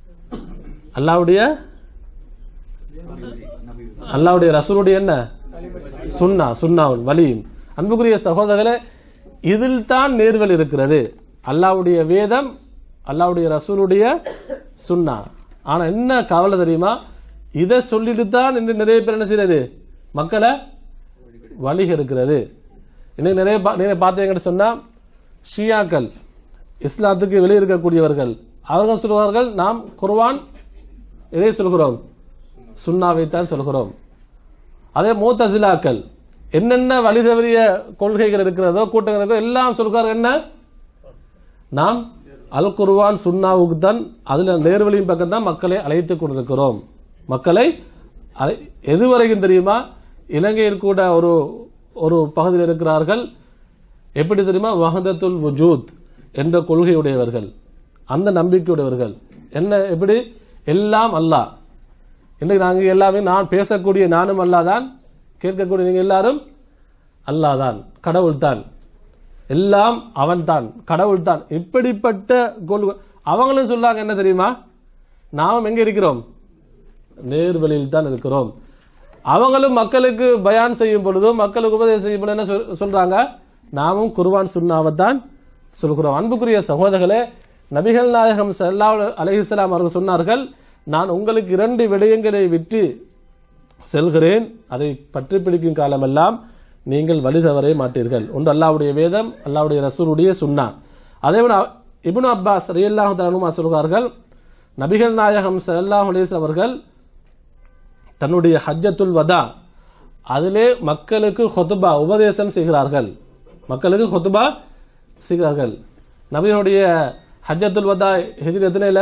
அல்லாஹ்வுடைய ரசூலுடைய என்ன சுன்னாவும் வலியும். அன்புக்குரிய சகோதரர்களே, இதில் தான் நேர்வழி இருக்கிறது. அல்லாஹ்வுடைய வேதம், அல்லாஹ்வுடைய ரசூலுடைய சுன்னா. ஆனா என்ன கவலை தெரியுமா? இதை சொல்லிட்டு தான் இன்று நிறைய பேர் என்ன செய்யறது? மக்களை வழி கெடுக்கிறது. இன்னைக்கு நிறைய பார்த்தீங்கன்னு சொன்னா, ஷியாக்கள், இஸ்லாத்துக்கு வெளியே இருக்கக்கூடியவர்கள், அவர்கள் சொல்வார்கள், நாம் குர்ஆன் எதை சொல்கிறோம்? சுன்னாவைத்தான் சொல்கிறோம். அதே முத்தஸிலாக்கள் என்னென்ன வழி தவறிய கொள்கைகள் இருக்கிறதோ, கூட்டங்கள் இருக்கிறதோ எல்லாம் சொல்கிறார்கள் என்ன? நாம் அல் குர்ஆன் சுன்னாவுக்கு தான், அதுல நேர்வழியின் பக்கம் தான் மக்களை அழைத்துக் கொண்டிருக்கிறோம். மக்களை எதுவரைக்கும் தெரியுமா? இலங்கையில் கூட ஒரு பகுதியில் இருக்கிறார்கள். எப்படி தெரியுமா? வஹதத்துல் வுஜூத் என்ற கொள்கையுடையவர்கள், அந்த நம்பிக்கையுடையவர்கள். என்ன? எப்படி? எல்லாம் அல்லாஹ். இன்றைக்கு நாங்கள் எல்லாமே, நான் பேசக்கூடிய நானும் அல்லாஹ் தான், கேட்கக்கூடிய நீங்க எல்லாரும் அல்லாஹ் தான், கடவுள் தான், எல்லாம் அவன் தான், கடவுள் தான். இப்படிப்பட்ட அவங்களும் சொல்லாங்க என்ன தெரியுமா? நாம் எங்க இருக்கிறோம்? நேர்வழியில் தான் இருக்கிறோம். அவங்களும் மக்களுக்கு பயான் செய்யும் பொழுதும், மக்களுக்கு உபதேசம் செய்யும் பொழுது என்ன சொல்றாங்க? நாமும் குர்ஆன் சுன்னாவை தான் சொல்கிறோம். அன்புக்குரிய சகோதரர்களே, நபிகள் நாயகம் ஸல்லல்லாஹு அலைஹி வஸல்லம் அவர்கள் சொன்னார்கள், நான் உங்களுக்கு 2 விடயங்களை விட்டு செல்கிறேன், அதை பற்றி பிடிக்கும் காலமெல்லாம் நீங்கள் வழி தவறவே மாட்டீர்கள். ஒன்று அல்லாஹ்வுடைய வேதம், அல்லாஹ்வுடைய ரசூலுடைய சுன்னா. அதேபோல இப்னு அப்பாஸ் ரலியல்லாஹு தஆலா அன்ஹுமா சொல்கிறார்கள், நபிகள் நாயகம் ஸல்லல்லாஹு அலைஹி வஸல்லம் அவர்கள் தன்னுடைய ஹஜ்ஜத்துல் வதா, அதிலே மக்களுக்கு ஹுத்பா உபதேசம் செய்கிறார்கள், மக்களுக்கு ஹுத்பா செய்கிறார்கள். நபியுடைய ஹஜ்ஜத்துல் வதா ஹிஜ்ரி எத்தனைல?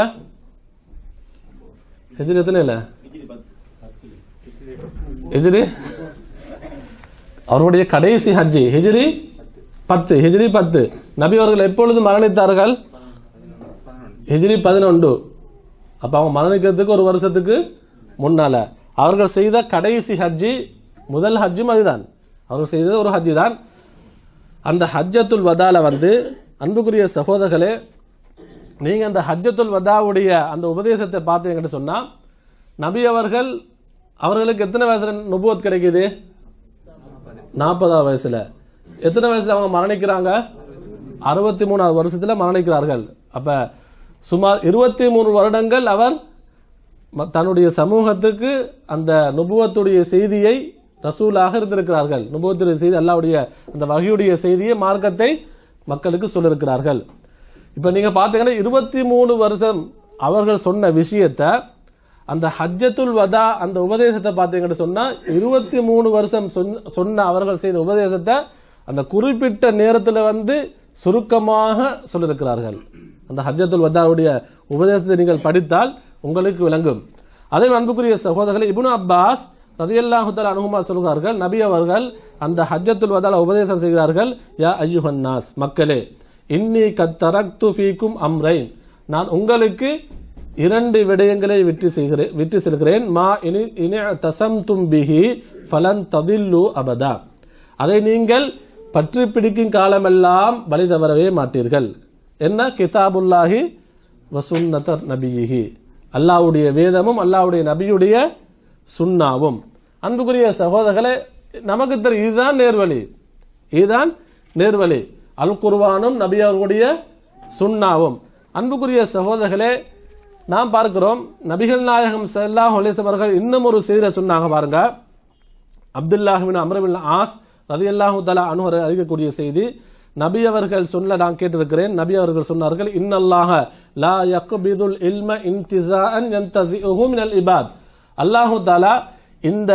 ஹிஜ்ரி எத்தனைல? ஹிஜ்ரி அவருடைய கடைசி ஹஜ்ஜி ஹிஜ்ரி 10. நபி அவர்கள் எப்பொழுது மரணித்தார்கள்? ஹிஜ்ரி 11. அப்ப அவங்க மரணிக்கிறதுக்கு ஒரு வருஷத்துக்கு முன்னால. அவர்கள் செய்த கடைசி ஹஜ்ஜி, முதல் ஹஜ்ஜும் அதுதான், அவர்கள் செய்தது ஒரு ஹஜ்ஜி தான். அந்த ஹஜ்ஜத்துல் வதால அன்புக்குரிய சகோதரர்களே, நீங்க அந்த ஹஜ்ஜத்துல் வதாவுடைய அந்த உபதேசத்தை பார்த்தீங்கன்னு சொன்னா, நபி அவர்களுக்கு எத்தனை வயசுல நுபுவத் கிடைக்குது? 40வது வயசுல. எத்தனை வயசுல அவங்க மரணிக்கிறாங்க? 63வது வருஷத்துல மரணிக்கிறார்கள். அப்ப சுமார் 23 வருடங்கள் அவர் தன்னுடைய சமூகத்துக்கு அந்த நுபுவத்துடைய செய்தியை ரசூலாக இருந்திருக்கிறார்கள். நுபுவத்துடைய செய்தி, அல்லாஹ்வுடைய அந்த வஹீயுடைய செய்தியை, மார்க்கத்தை மக்களுக்கு சொல்லியிருக்கிறார்கள். இப்ப நீங்க பாத்தீங்கன்னா 23 வருஷம் அவர்கள் சொன்ன விஷயத்தை, அந்த ஹஜ்ஜத்துல் வதா அந்த உபதேசத்தை பார்த்தீங்கன்னு சொன்னா 23 வருஷம் சொன்ன அவர்கள் செய்த உபதேசத்தை அந்த குறிப்பிட்ட நேரத்தில் சுருக்கமாக சொல்லியிருக்கிறார்கள். அந்த ஹஜ்ஜத்துல் வதாவுடைய உபதேசத்தை நீங்கள் படித்தால் உங்களுக்கு விளங்கும். அதே அன்புக்குரிய சகோதரர்களை, இப்னு அப்பாஸ் ரலியல்லாஹு தஆலா அன்ஹுமா சொல்கிறார்கள், நபி அவர்கள் அந்த ஹஜ்ஜத்துல் வதால உபதேசம் செய்கிறார்கள், யா அய்யுஹன் நாஸ், மக்களே, இன்னி கத் தரக்து ஃபீக்கும் அம்ரைன், நான் உங்களுக்கு 2 விடயங்களை விட்டு செல்கிறேன். மா இனி தசம்தும் பிஹி ஃபலன் ததில்லு அபதா, அதை நீங்கள் பற்றி பிடிக்கும் காலமெல்லாம் வழி தவறவே மாட்டீர்கள். என்ன? கிதாபுல்லாஹி வசுன்னத நபியிஹி, அல்லாஹ்வுடைய வேதமும் அல்லாஹ்வுடைய நபியுடைய சுன்னாவும். அன்புக்குரிய சகோதரர்களே, நமக்கு தெரியும் இதுதான் நேர்வழி, இதுதான் நேர்வழி. அல் குர்ஆனும் நபி அவர்களுடைய சுன்னாவும். அன்புக்குரிய சகோதரர்களே, நாம் பார்க்கிறோம் நபிகள் நாயகம் ஸல்லல்லாஹு அலைஹி வஸல்லம் அவர்கள் இன்னும் ஒரு செய்தியை சொன்னாங்க பாருங்க. Abdullah ibn Amr ibn As ரலியல்லாஹு தஆலா அன்ஹு அறிவிக்கக்கூடிய செய்தி, நபி அவர்கள் சொல்ல நான் கேட்டிருக்கிறேன். நபி அவர்கள் சொன்னார்கள், இன்னல்லாஹ லா யக்பிதுல் இல்ம இன்திஸாஅன் யன்தஸிஹு மினல் இபாத், அல்லாஹு தஆலா இந்த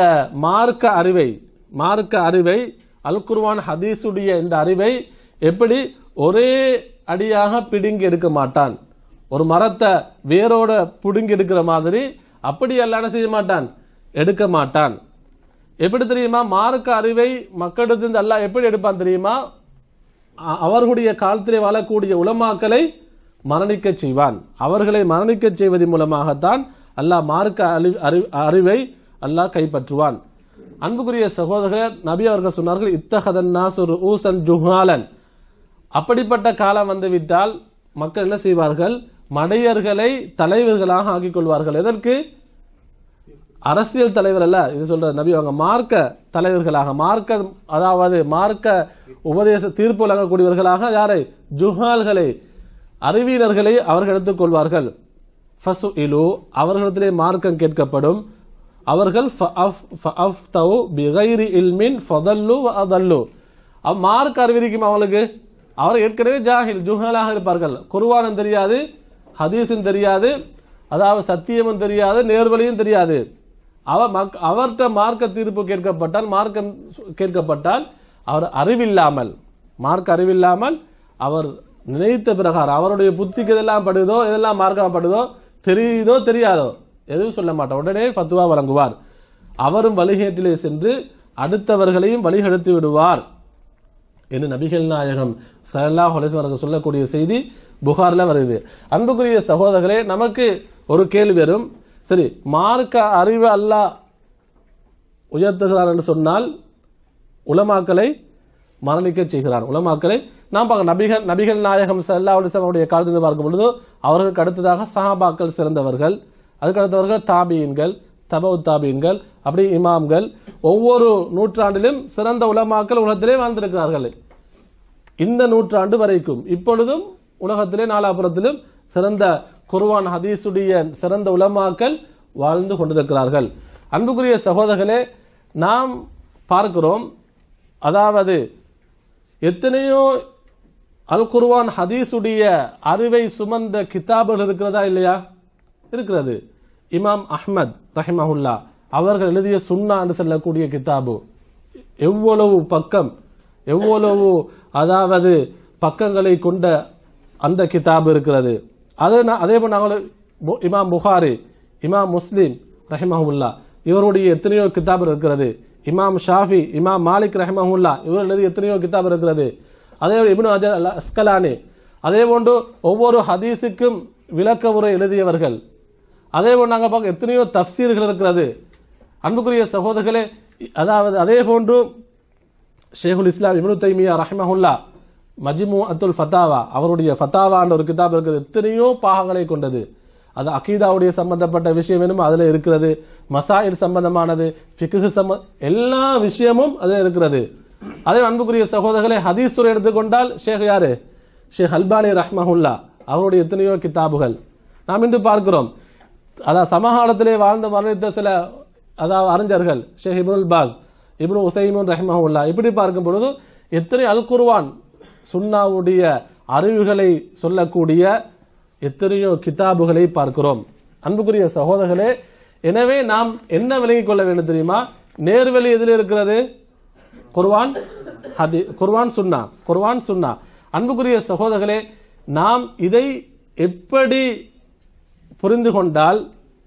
மார்க்க அறிவை அல் குர்ஆன் ஹதீஸுடைய இந்த அறிவை எப்படி ஒரே அடியாக பிடுங்கி எடுக்க மாட்டான். ஒரு மரத்தை வேரோட புடுங்கி எடுக்கிற மாதிரி அப்படி எல்லாம் செய்ய மாட்டான், எடுக்க மாட்டான். எப்படி தெரியுமா? மார்க்க அறிவை மக்களிடத்திலிருந்து அல்லாஹ் எப்படி எடுப்பான் தெரியுமா? அவர்களுடைய காலத்திலே வாழக்கூடிய உலமாக்களை மரணிக்க செய்வான். அவர்களை மரணிக்க செய்வதன் மூலமாகத்தான் அல்லாஹ் மார்க்க அறிவை அல்லாஹ் கைப்பற்றுவான். அன்புக்குரிய சகோதரர், நபி அவர்கள் சொன்னார்கள், இத்தஹதன் நாஸு ரூஸன் ஜுஹாலன், அப்படிப்பட்ட காலம் வந்துவிட்டால் மக்கள் என்ன செய்வார்கள்? மடையர்களை தலைவர்களாக ஆக்கிக் கொள்வார்கள். எதற்கு? அரசியல் தலைவர் அல்ல, இது சொல்ற நபி அவங்க மார்க்க தலைவர்களாக, அதாவது மார்க்க உபதேச தீர்ப்பு வழங்கக்கூடியவர்களாக யாரை? ஜுஹால்களை, அறிவியலர்களை அவர்கள் எடுத்துக் கொள்வார்கள். ஃபசுஇலு, அவர்களிடத்திலே மார்க்கம் கேட்கப்படும். அவர்கள் ஃபஅஃப்தவு பிகைரி இல்மின் ஃபதல்லு வஅதல்லு, மார்க்க அறிவிக்கும் அவங்களுக்கு. அவர் ஏற்கனவே ஜாஹில் ஜுஹாலாக இருப்பார்கள். குர்ஆனும் தெரியாது, ஹதீஸும் தெரியாது, அதாவது சத்தியமும் தெரியாது, நேர்வழியும் தெரியாது. அவர்கிட்ட மார்க்க தீர்ப்பு கேட்கப்பட்டால் அவர் அறிவில்லாமல், மார்க்க அறிவில்லாமல், அவர் நினைத்த பிரகாரம் அவருடைய புத்திக்கு எதெல்லாம் படுதோ, எதெல்லாம் மார்க்கப்படுதோ, தெரியுதோ தெரியாதோ எதுவும் சொல்ல மாட்டார், உடனே ஃபத்வா வழங்குவார். அவரும் வழிகேட்டிலே சென்று அடுத்தவர்களையும் வழிகெடுத்து விடுவார் என்று நபிகள் நாயகம் ஸல்லல்லாஹு அலைஹி வஸல்லம் சொல்லக்கூடிய செய்தி புகார்ல வருது. அன்புக்குரிய சகோதரர்களே, நமக்கு ஒரு கேள்வி வரும், சரி மார்க்க அறிவு அல்லாஹ் உயர்த்துகிறார் என்று சொன்னால் உலமாக்களை மரணிக்க செய்கிறார். உலமாக்களை நாம் பார்க்க நபிகள் நாயகம் ஸல்லல்லாஹு அலைஹி வஸல்லம் உடைய காலத்தில் பார்க்கும் பொழுது அவர்களுக்கு அடுத்ததாக சஹாபாக்கள் சிறந்தவர்கள், அதுக்கு அடுத்தவர்கள் தாபியின்கள், தபவு தாபியின்கள், அப்படி இமாம்கள். ஒவ்வொரு நூற்றாண்டிலும் சிறந்த உலமாக்கள் உலகத்திலே வாழ்ந்திருக்கிறார்கள். இந்த நூற்றாண்டு வரைக்கும் இப்பொழுதும் உலகத்திலே நாலாபுரத்திலும் சிறந்த குர்ஆன் ஹதீஸுடைய சிறந்த உலமாக்கள் வாழ்ந்து கொண்டிருக்கிறார்கள். அன்புக்குரிய சகோதரர்களே, நாம் பார்க்கிறோம், அதாவது எத்தனையோ அல் குர்ஆன் ஹதீஸுடைய அறிவை சுமந்த கிதாபுகள் இருக்கிறதா இல்லையா? இருக்கிறது. இமாம் அஹ்மத் ரஹிமஹுல்லா அவர்கள் எழுதிய சுன்னா என்று சொல்லக்கூடிய கிதாபு எவ்வளவு பக்கம், எவ்வளவு அதாவது பக்கங்களை கொண்ட அந்த கிதாபு இருக்கிறது. அதே போல் நாங்கள் இமாம் புகாரி, இமாம் முஸ்லிம் ரஹிமஹுல்லா இவருடைய எத்தனையோ கிதாபு இருக்கிறது. இமாம் ஷாஃபி, இமாம் மாலிக் ரஹிமஹுல்லா இவர் எழுதிய எத்தனையோ கிதாபு இருக்கிறது. அதே இப்னு ஹஜர் அல் அஸ்கலானி, அதே போன்று ஒவ்வொரு ஹதீஸுக்கும் விளக்க உரை எழுதியவர்கள். அதே போல் நாங்கள் பார்க்க எத்தனையோ தஃப்சீர்கள் இருக்கிறது. அன்புக்குரிய சகோதரர்களே, அதாவது அதே போன்று ஷேகுல் இஸ்லாம் இப்னு தைமியா ரஹ்மஹுல்லா மஜ்முஅத்துல் ஃபதாவா, அவருடைய ஃபதாவா என்ற ஒரு கிதாப் இருக்குது. எத்தனையோ பாகங்களை கொண்டது. அது அகீதாவுடைய சம்பந்தப்பட்ட விஷயம் வேணும் அதுல இருக்கிறது, மசாயில் சம்பந்தமானது, ஃபிக்ஹ் எல்லா விஷயமும் அதுல இருக்கிறது. அதே அன்புக்குரிய சகோதரர்களே, ஹதீஸ் துறை எடுத்துக்கொண்டால் ஷேக் யாரு, ஷேக் அல்பானி ரஹ்மஹுல்லா, அவருடைய எத்தனையோ கிதாபுகள் நாம் இன்று பார்க்கிறோம். அதாவது சமகாலத்திலே வாழ்ந்து மரணித்த சில அதாவது அறிஞர்கள், ஷேக் இப்னுல் பாஸ், இப்னு உசைமின் ரஹ்மஹுல்லா, இப்படி பார்க்கும் பொழுது எத்தனை அல் குர்ஆன் சுன்னாவுடைய அறிவுகளை சொல்லக்கூடிய எத்தனையோ கிதாபுகளை பார்க்கிறோம். அன்புக்குரிய சகோதரர்களே, எனவே நாம் என்ன விளங்கிக் கொள்ள வேண்டும் தெரியுமா? நேர்வழி எதில் இருக்கிறது? குர்ஆன் குர்ஆன் சுன்னா, குர்ஆன் சுன்னா. அன்புக்குரிய சகோதரர்களே, நாம் இதை எப்படி புரிந்து கொண்டால்,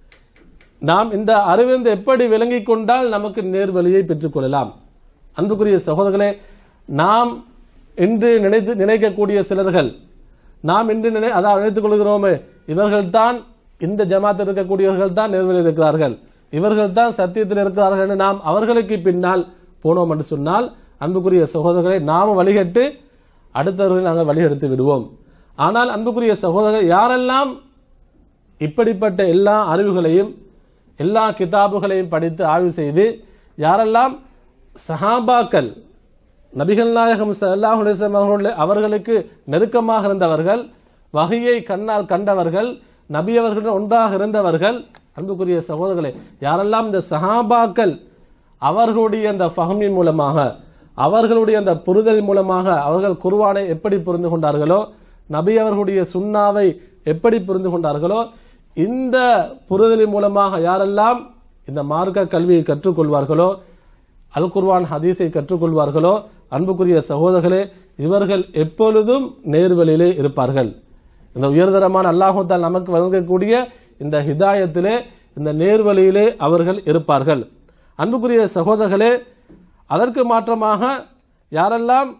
நாம் இந்த அறிவிந்து எப்படி விளங்கிக் கொண்டால் நமக்கு நேர்வழியை பெற்றுக் கொள்ளலாம்? அன்புக்குரிய சகோதரர்களே, நாம் இன்று நினைக்கக்கூடிய சிலர்கள், நாம் இன்று அதாவது நினைத்துக் கொள்கிறோமே, இவர்கள் தான் இந்த ஜமாத்தில் இருக்கக்கூடியவர்கள் தான் நேர்வழியில் இருக்கிறார்கள், இவர்கள் தான் சத்தியத்தில் இருக்கிறார்கள் என்று நாம் அவர்களுக்கு பின்னால் போனோம் என்று சொன்னால், அன்புக்குரிய சகோதரர்களை நாம் வழிகட்டு அடுத்தவர்களை நாங்கள் வழிகெடுத்து விடுவோம். ஆனால் அன்புக்குரிய சகோதரர்கள், யாரெல்லாம் இப்படிப்பட்ட எல்லா அறிவுகளையும் எல்லா கிதாபுகளையும் படித்து ஆய்வு செய்து, யாரெல்லாம் சஹாபாக்கள் நபிகள் நாயகம் ஸல்லல்லாஹு அலைஹி வஸல்லம் அவர்களுக்கு நெருக்கமாக இருந்தவர்கள், வஹியை கண்ணால் கண்டவர்கள், நபி அவர்களுடன் ஒன்றாக இருந்தவர்கள், அன்புக்குரிய சகோதரர்களே, யாரெல்லாம் இந்த சஹாபாக்கள் அவர்களுடைய அந்த ஃபஹ்மின் மூலமாக, அவர்களுடைய அந்த புரிதல் மூலமாக அவர்கள் குர்ஆனை எப்படி புரிந்து கொண்டார்களோ, நபி அவர்களுடைய சுன்னாவை எப்படி புரிந்து கொண்டார்களோ, இந்த புரிதலின் மூலமாக யாரெல்லாம் இந்த மார்க்க கல்வியை கற்றுக்கொள்வார்களோ, அல் குர்ஆன் ஹதீஸை கற்றுக்கொள்வார்களோ, அன்புக்குரிய சகோதரர்களே, இவர்கள் எப்பொழுதும் நேர்வழியிலே இருப்பார்கள். இந்த உயர்தரமான அல்லாஹ் தஆலா நமக்கு வழங்கக்கூடிய இந்த ஹிதாயத்திலே, இந்த நேர்வழியிலே அவர்கள் இருப்பார்கள். அன்புக்குரிய சகோதரர்களே, அதற்கு மாற்றமாக யாரெல்லாம்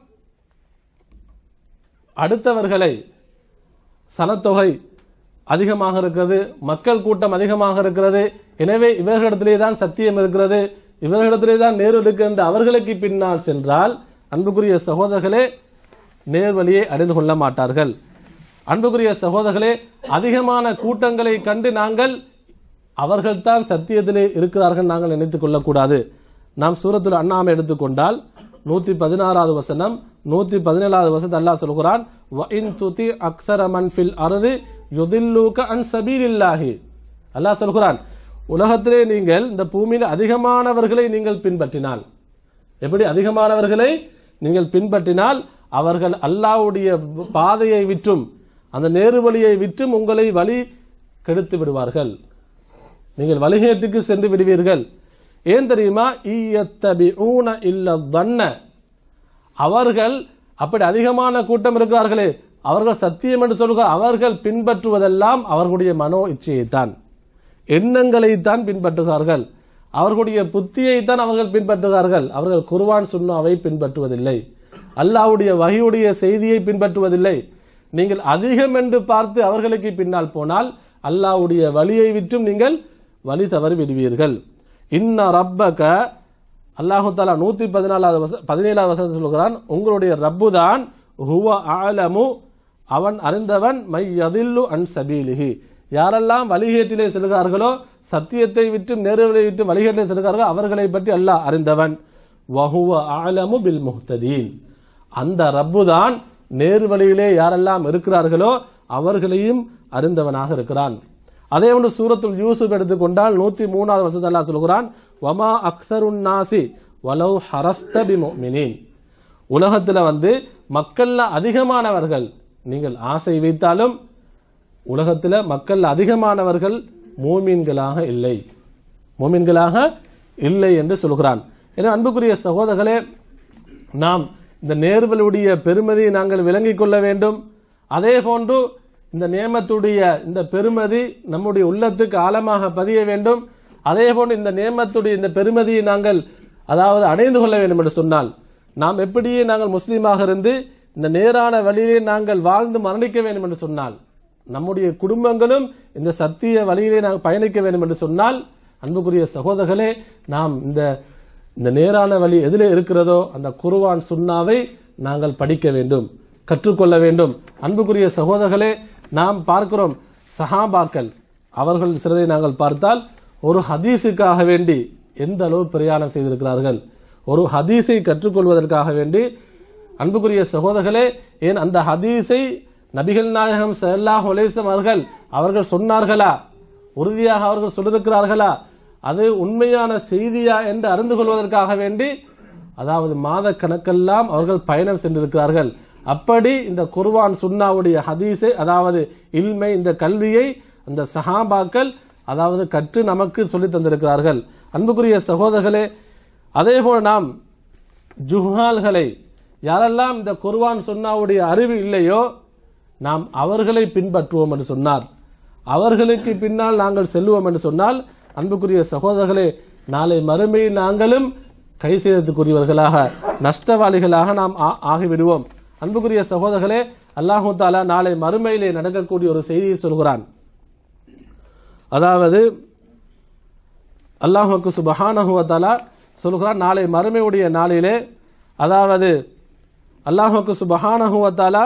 அடுத்தவர்களை, சனத்தொகை அதிகமாக இருக்கிறது, மக்கள் கூட்டம் அதிகமாக இருக்கிறது, எனவே இவர்களிடத்திலே தான் சத்தியம் இருக்கிறது, இவர்களிடத்திலே தான் நேர்வழி இருக்கின்ற அவர்களுக்கு பின்னால் சென்றால், அன்புக்குரிய சகோதரர்களே, நேர்வழியை அடைந்து கொள்ள மாட்டார்கள். அன்புக்குரிய சகோதரர்களே, அதிகமான கூட்டங்களை கண்டு நாங்கள் அவர்கள்தான் சத்தியத்திலே இருக்கிறார்கள் நாங்கள் நினைத்துக் கொள்ளக்கூடாது. நாம் சூரத்துல் அன்ஆம் எடுத்துக்கொண்டால் 116வது வசனம், 117வது வசனத்தில் அல்லாஹ் சொல்கிறான், வ இன் துதி அக்ஸர மன் ஃபில் அர்தி யுதில்லூக அன் சபீலில்லாஹி. அல்லாஹ் சொல்கிறான், உலகத்திலே நீங்கள் இந்த பூமியில் அதிகமானவர்களை நீங்கள் பின்பற்றினால், எப்படி அதிகமானவர்களை நீங்கள் பின்பற்றினால், அவர்கள் அல்லாஹ்வுடைய பாதையை விற்றும் அந்த நேர்வழியை விற்றும் உங்களை வழி கெடுத்து விடுவார்கள், நீங்கள் வழிகேட்டுக்கு சென்று விடுவீர்கள். ஏன் தெரியுமா? இயத்தபிஊன இல்ல தன்ன, அவர்கள் அப்படி அதிகமான கூட்டம் இருக்கிறார்களே, அவர்கள் சத்தியம் என்று சொல்கிறார், அவர்கள் பின்பற்றுவதெல்லாம் அவர்களுடைய மனோ இச்சையைத்தான், எண்ணங்களைத்தான் பின்பற்றுகிறார்கள், அவர்களுடைய புத்தியைத்தான் அவர்கள் பின்பற்றுகிறார்கள். அவர்கள் குர்ஆன் சுன்னாவை பின்பற்றுவதில்லை, அல்லாஹ்வுடைய வஹீயுடைய செய்தியை பின்பற்றுவதில்லை. நீங்கள் அதிகம் என்று பார்த்து அவர்களுக்கு பின்னால் போனால் அல்லாஹ்வுடைய வழியை விற்றும் நீங்கள் வழி தவறி விடுவீர்கள். இன்ன ரப்பக, அல்லாஹு தஆலா 117வது வசனத்தில் சொல்கிறான், உங்களுடைய ரப்பு தான் ஹுவ அஅலமு, அவன் அறிந்தவன், மை யதில்லு அன் சபீலிஹி, யாரெல்லாம் வழிகேட்டிலே செல்கிறார்களோ, சத்தியத்தை விட்டு நேர்வழியை விட்டு வழிகேட்டிலே செல்கிறார்களோ அவர்களை பற்றி அல்லாஹ் அறிந்தவன். வஹுவ அஅலமு பில் முஹ்ததீன், அந்த ரப்பு தான் நேர்வழியிலே யாரெல்லாம் இருக்கிறார்களோ அவர்களையும் அறிந்தவனாக இருக்கிறான். அதே ஒன்று சூரத்துல் யூசுப் எடுத்துக்கொண்டால் 103வது வசனத்தில் அல்லாஹ் சொல்கிறான், வமா அக்ஸருன் நாசி வலவ் ஹரஸ்த பிமுமினீன், உலகத்தில் மக்கள்ல அதிகமானவர்கள் நீங்கள் ஆசை வைத்தாலும் உலகத்தில் மக்கள் அதிகமானவர்கள் மூமின்களாக இல்லை, மூமின்களாக இல்லை என்று சொல்கிறான். எனவே அன்புக்குரிய சகோதரர்களே, நாம் இந்த நேர்வழியுடைய பெருமதியை நாங்கள் விளங்கிக் கொள்ள வேண்டும். அதே போன்று இந்த நேமத்துடைய இந்த பெருமதி நம்முடைய உள்ளத்துக்கு ஆழமாக பதிய வேண்டும். அதே போன்று இந்த நேமத்துடைய இந்த பெருமதியை நாங்கள் அதாவது அடைந்து கொள்ள வேண்டும் என்று சொன்னால், நாம் எப்படியே நாங்கள் முஸ்லீமாக இருந்து இந்த நேரான வழியிலே நாங்கள் வாழ்ந்து மரணிக்க வேண்டும் என்று சொன்னால், நம்முடைய குடும்பங்களும் இந்த சத்திய வழியிலே நாங்கள் பயணிக்க வேண்டும் என்று சொன்னால், அன்புக்குரிய சகோதரர்களே, நாம் இந்த நேரான வழி எதிலே இருக்கிறதோ அந்த குர்ஆன் சுன்னாவை நாங்கள் படிக்க வேண்டும், கற்றுக்கொள்ள வேண்டும். அன்புக்குரிய சகோதரர்களே, நாம் பார்க்கிறோம் சஹாபாக்கள் அவர்கள் சிலரை நாங்கள் பார்த்தால் ஒரு ஹதீஸுக்காக வேண்டி எந்த அளவு பிரயாணம் செய்திருக்கிறார்கள். ஒரு ஹதீஸை கற்றுக்கொள்வதற்காக வேண்டி அன்புக்குரிய சகோதரர்களே, ஏன் அந்த ஹதீஸை நபிகள் நாயகம் ஸல்லல்லாஹு அலைஹி வஸல்லம் அவர்கள் சொன்னார்களா, உறுதியாக அவர்கள் சொல்லியிருக்கிறார்களா, அது உண்மையான செய்தியா என்று அறிந்து கொள்வதற்காக வேண்டி அதாவது மாத கணக்கெல்லாம் அவர்கள் பயணம் சென்றிருக்கிறார்கள். அப்படி இந்த குர்ஆன் சுன்னாவுடைய ஹதீஸை அதாவது இல்மை இந்த கல்வியை அந்த சஹாபாக்கள் அதாவது கற்று நமக்கு சொல்லி தந்திருக்கிறார்கள். அன்புக்குரிய சகோதரர்களே, அதே போல நாம் ஜுஹால்களை யாரெல்லாம் இந்த குர்ஆன் சுன்னாவுடைய அறிவு இல்லையோ நாம் அவர்களை பின்பற்றுவோம் என்று சொன்னார், அவர்களுக்கு பின்னால் நாங்கள் செல்வோம் என்று சொன்னால் அன்புக்குரிய சகோதரர்களே, நாளை மறுமையில் நாங்களும் கை செய்ததுக்குரியவர்களாக நஷ்டவாளிகளாக நாம் ஆகிவிடுவோம். அன்புக்குரிய சகோதரர்களே, அல்லாஹு தஆலா நாளை மறுமையிலே நடக்கக்கூடிய ஒரு செய்தியை சொல்கிறான். அதாவது அல்லாஹ்வுக்கு சுப்ஹானஹு வ தஆலா சொல்கிறான், நாளை மறுமையுடைய நாளிலே அதாவது அல்லாஹ்வுக்கு சுப்ஹானஹு வ தஆலா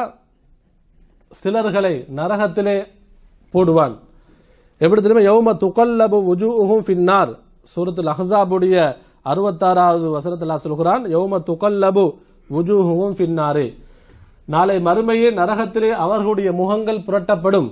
சிலர்களை நரகத்திலே போடுவான். எப்படி தெரியுமா? யௌம துகல்லபு வுஜூஹும் ஃபின்னார், சூரத்துல் அஹ்ஸாபுடைய 66வது வசனத்தில் அல்லாஹ் சொல்கிறான், யௌம துகல்லபு வுஜூஹும் ஃபின்னார், நாளை மறுமையே நரகத்திலே அவர்களுடைய முகங்கள் புரட்டப்படும்.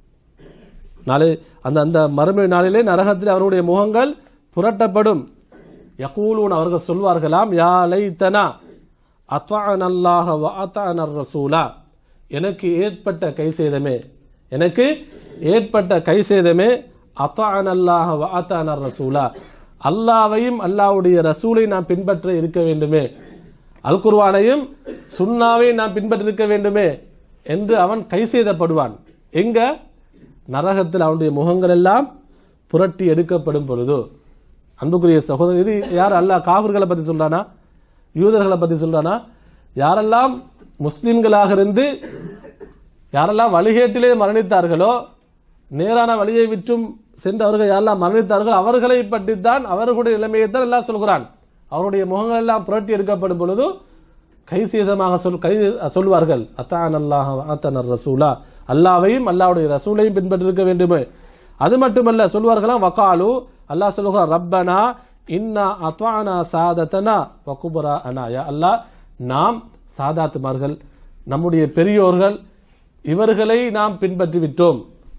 நாளை அந்த மறுமை நாளிலே நரகத்திலே அவருடைய முகங்கள் புரட்டப்படும். யகூலூன், அவர்கள் சொல்வார்களாம், யா லைத்தனா அத்அனல்லாஹ வ அத்அனர் ரசூலா, எனக்கு ஏற்பட்ட கைசேதமே, எனக்கு ஏற்பட்ட கைசேதமே, அத்அனல்லாஹ வ அத்அனர் ரசூலா, அல்லாஹ்வையும் அல்லாஹ்வுடைய ரசூலை நாம் பின்பற்ற இருக்க வேண்டுமே, அல் குர்ஆனையும் சுன்னாவையும் நாம் பின்பற்ற இருக்க வேண்டுமே என்று அவன் கைசேதப்படுவான். எங்க? நரகத்தில் அவனுடைய முகங்கள் எல்லாம் புரட்டி எடுக்கப்படும் பொழுது. அன்புக்குரிய சகோதரர், இது யார்? அல்லாஹ் காஃபிர்களை பத்தி சொல்றானா, யூதர்களை பத்தி சொல்றானா? யாரெல்லாம் முஸ்லிம்களாக இருந்து யாரெல்லாம் வழிகேட்டிலே மரணித்தார்களோ, நேரான வழியை விற்றும் சென்று அவர்கள் யாரெல்லாம் மரணித்தார்களோ அவர்களை பற்றித்தான், அவர்களுடைய நிலைமையைத்தான் எல்லாம் சொல்கிறான். அவருடைய முகங்கள் எல்லாம் புரட்டி எடுக்கப்படும் பொழுது கைசேதமாக சொல்வார்கள், அத்தானல்லாஹ அத்தனர் ரசூலா, அல்லாஹ்வையும் அல்லாஹ்வுடைய ரசூலையும் பின்பற்றிருக்க வேண்டுமே. அது மட்டுமல்ல, சொல்வார்களாம், வகாலு, அல்லாஹ் சொல்லுகிறார், ரப்பனா இன்னா அத்வானா சாதத்தனா வகுபரா அனா, யா அல்லாஹ், நாம் சாதாத்துமார்கள் நம்முடைய பெரியோர்கள் இவர்களை நாம் பின்பற்றி விட்டோம்,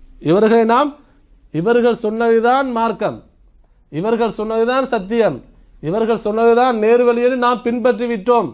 இவர்கள் சொன்னதுதான் மார்க்கம், இவர்கள் சொன்னதுதான் சத்தியம், இவர்கள் சொன்னதுதான் நேர்வழி என்று நாம் பின்பற்றி விட்டோம்.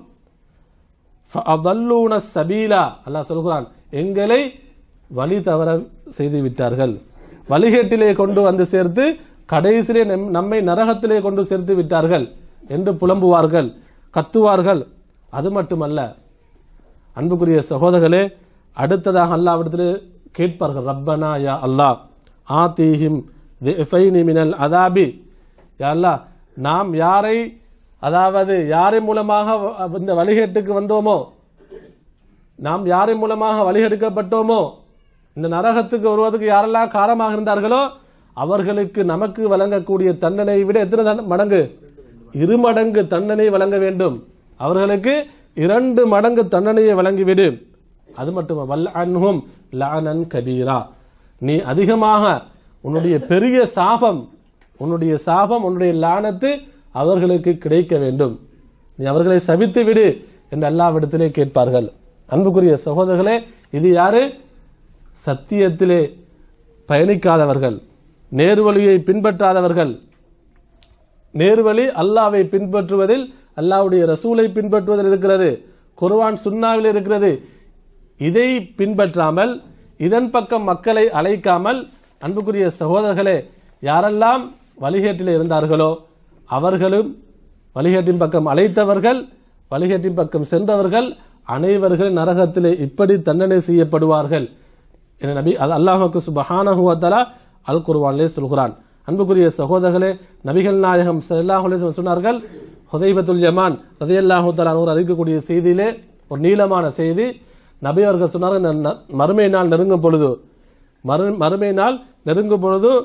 சபீலா, அல்லாஹ் சொல்கிறான், எங்களை வழி தவற செய்து விட்டார்கள், வழிகேட்டிலே கொண்டு வந்து சேர்த்து கடைசியிலே நம்மை நரகத்திலே கொண்டு சேர்த்து விட்டார்கள் என்று புலம்புவார்கள், கத்துவார்கள். அது மட்டுமல்ல அன்புக்குரிய சகோதரர்களே, அடுத்ததாக அல்லாஹ்விடத்திலே கேட்பார்கள், ரப்பனா யா அல்லாஹ் ஆதீஹிம் திஃபைனி மினல் அதாபி, யா அல்லாஹ், நாம் யாரை அதாவது யாரை மூலமாக இந்த வழிகேட்டுக்கு வந்தோமோ, நாம் யாரை மூலமாக வழிகெடுக்கப்பட்டோமோ, இந்த நரகத்துக்கு வருவதற்கு யாரெல்லாம் காரணமாக இருந்தார்களோ அவர்களுக்கு நமக்கு வழங்கக்கூடிய தண்டனை விட எத்தனை மடங்கு? 2 மடங்கு தண்டனை வழங்க வேண்டும். அவர்களுக்கு 2 மடங்கு தண்டனையை வழங்கிவிடு. அது மட்டும் வல்அன்ஹும் லஅனன் கபீரா, நீ அதிகமாக உன்னுடைய பெரிய சாபம், உன்னுடைய லானத்து அவர்களுக்கு கிடைக்க வேண்டும், நீ அவர்களை சபித்து விடு என்று அல்லாஹ்விடத்திலே கேட்பார்கள். அன்புக்குரிய சகோதரர்களே, இது யாரு? சத்தியத்திலே பயணிக்காதவர்கள், நேர்வழியை பின்பற்றாதவர்கள். நேர்வழி அல்லாஹ்வை பின்பற்றுவதில், அல்லாஹ்வுடைய ரசூலை பின்பற்றுவதில் இருக்கிறது, குர்ஆன் சுன்னாவில் இருக்கிறது. இதை பின்பற்றாமல் இதன் பக்கம் மக்களை அழைக்காமல், அன்புக்குரிய சகோதரர்களே, யாரெல்லாம் வழிகேட்டில் இருந்தார்களோ அவர்களும் வழிகேட்டின் பக்கம் அழைத்தவர்கள், வழிகேட்டின் பக்கம் சென்றவர்கள் அனைவர்கள் நரகத்திலே இப்படி தண்டனை செய்யப்படுவார்கள் என நபி அல்லாஹ்வுக்கு சுப்ஹானஹு வ தஆலா அல் குர்ஆனிலே சொல்கிறான். அன்புக்குரிய சகோதரர்களே, நபிகள் நாயகம் ஸல்லல்லாஹு அலைஹி வஸல்லம் சொன்னார்கள், ஹுதைபத்துல் யமான் ரலியல்லாஹு தஆலா அவர் அறிவிக்கக்கூடிய செய்தியிலே ஒரு நீளமான செய்தி. நபி அவர்கள் சொன்னார்கள், மறுமை நாள் நெருங்கும் பொழுது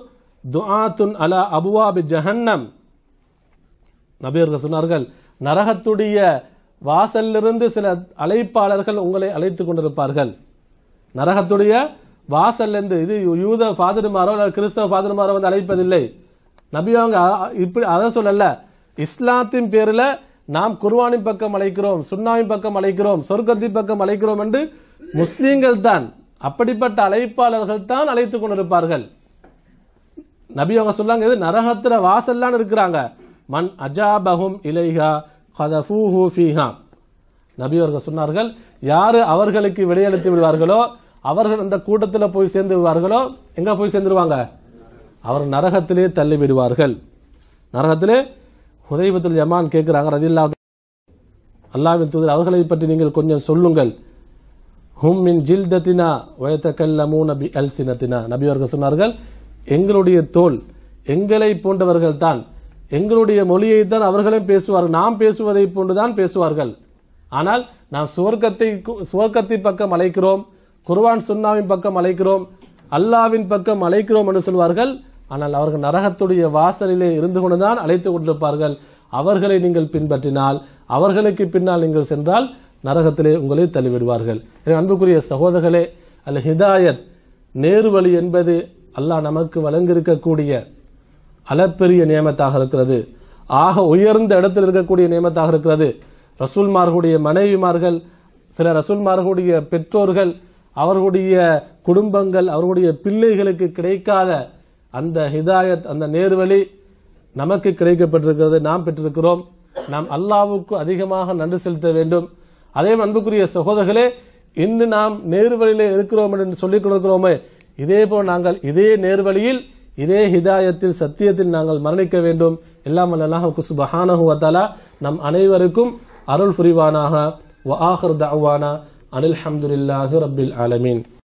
துஆத்துன் அலா அபுவாபி ஜஹன்னம். நபியர்கள் சொன்னார்கள், நரகத்துடைய வாசலிலிருந்து சில அழைப்பாளர்கள் உங்களை அழைத்துக் கொண்டிருப்பார்கள். நரகத்துடைய வாசல்லிருந்து, இது யூத ஃபாதர்மாரோ அல்லது கிறிஸ்தவ ஃபாதர்மாரோ வந்து அழைப்பதில்லை. நபி அவங்க இப்படி அதை சொல்லல. இஸ்லாத்தின் பேரில் நாம் குர்ஆனின் பக்கம் அழைக்கிறோம், சுன்னாவின் பக்கம் அழைக்கிறோம், சொர்க்கத்தின் பக்கம் அழைக்கிறோம் என்று முஸ்லீம்கள் தான், அப்படிப்பட்ட அழைப்பாளர்கள் தான் அழைத்துக் கொண்டிருப்பார்கள். நபி அவங்க சொல்லாங்க, இது நரகத்துல வாசல்லாம் இருக்கிறாங்க. மன் அஜாபஹும் இலைஹா கதஃபூஹு ஃபீஹா. நபி அவர்கள் சொன்னார்கள், யாரு அவர்களுக்கு விடையளித்து விடுவார்களோ, அவர்கள் அந்த கூட்டத்தில் போய் சேர்ந்து விடுவார்களோ, எங்க போய் சேர்ந்துருவாங்க? அவர் நரகத்திலே தள்ளி விடுவார்கள். நரகத்திலே ஹுதைபத்துல் யமான் கேட்கிறாங்க, ரலியல்லாஹு அல்லாஹ்வின் தூதர் அவர்களை பற்றி நீங்கள் கொஞ்சம் சொல்லுங்கள். ஹும் மின் ஜில்தத்தினா வயதகல்லமூன பி அல்சினத்தினா. நபி அவர்கள் சொன்னார்கள், எங்களுடைய தோல், எங்களை போன்றவர்கள் தான், எங்களுடைய மொழியை தான் அவர்களும் பேசுவார்கள், நாம் பேசுவதை போன்றுதான் பேசுவார்கள். ஆனால் நாம் சுவர்க்கத்தை பக்கம் அழைக்கிறோம், குர்ஆன் சுன்னாவின் பக்கம் அழைக்கிறோம், அல்லாவின் பக்கம் அழைக்கிறோம் என்று சொல்வார்கள். ஆனால் அவர்கள் நரகத்துடைய வாசலிலே இருந்து கொண்டுதான் அழைத்துக் கொண்டிருப்பார்கள். அவர்களை நீங்கள் பின்பற்றினால், அவர்களுக்கு பின்னால் நீங்கள் சென்றால் நரகத்திலே உங்களை தள்ளிவிடுவார்கள். அன்புக்குரிய சகோதரர்களே, அல் ஹிதாயத் நேர்வழி என்பது அல்லாஹ் நமக்கு வழங்கியிருக்கக்கூடிய அளப்பெரிய நியமத்தாக இருக்கிறது. ஆக உயர்ந்த இடத்தில் இருக்கக்கூடிய நியமத்தாக இருக்கிறது. ரசூல்மார்களுடைய மனைவிமார்கள், சில ரசூல்மார்களுடைய பெற்றோர்கள், அவர்களுடைய குடும்பங்கள், அவர்களுடைய பிள்ளைகளுக்கு கிடைக்காத அந்த ஹிதாயத், அந்த நேர்வழி நமக்கு கிடைக்கப்பட்டிருக்கிறது, நாம் பெற்றிருக்கிறோம். நாம் அல்லாஹ்வுக்கு அதிகமாக நன்றி செலுத்த வேண்டும். அதே அன்புக்குரிய சகோதரர்களே, இன்று நாம் நேர்வழியிலே இருக்கிறோம் என்று சொல்லிக் கொண்டிருக்கிறோமே, இதே போல் நாங்கள் இதே நேர்வழியில், இதே ஹிதாயத்தில், சத்தியத்தில் நாங்கள் மரணிக்க வேண்டும். எல்லாம் அல்லாஹ் சுப்ஹானஹு வ தஆலா நம் அனைவருக்கும் அருள் புரிவானாக. வ ஆகிர் தஅவானா அனில் ஹம்துலில்லாஹி ரப்பில் ஆலமீன்.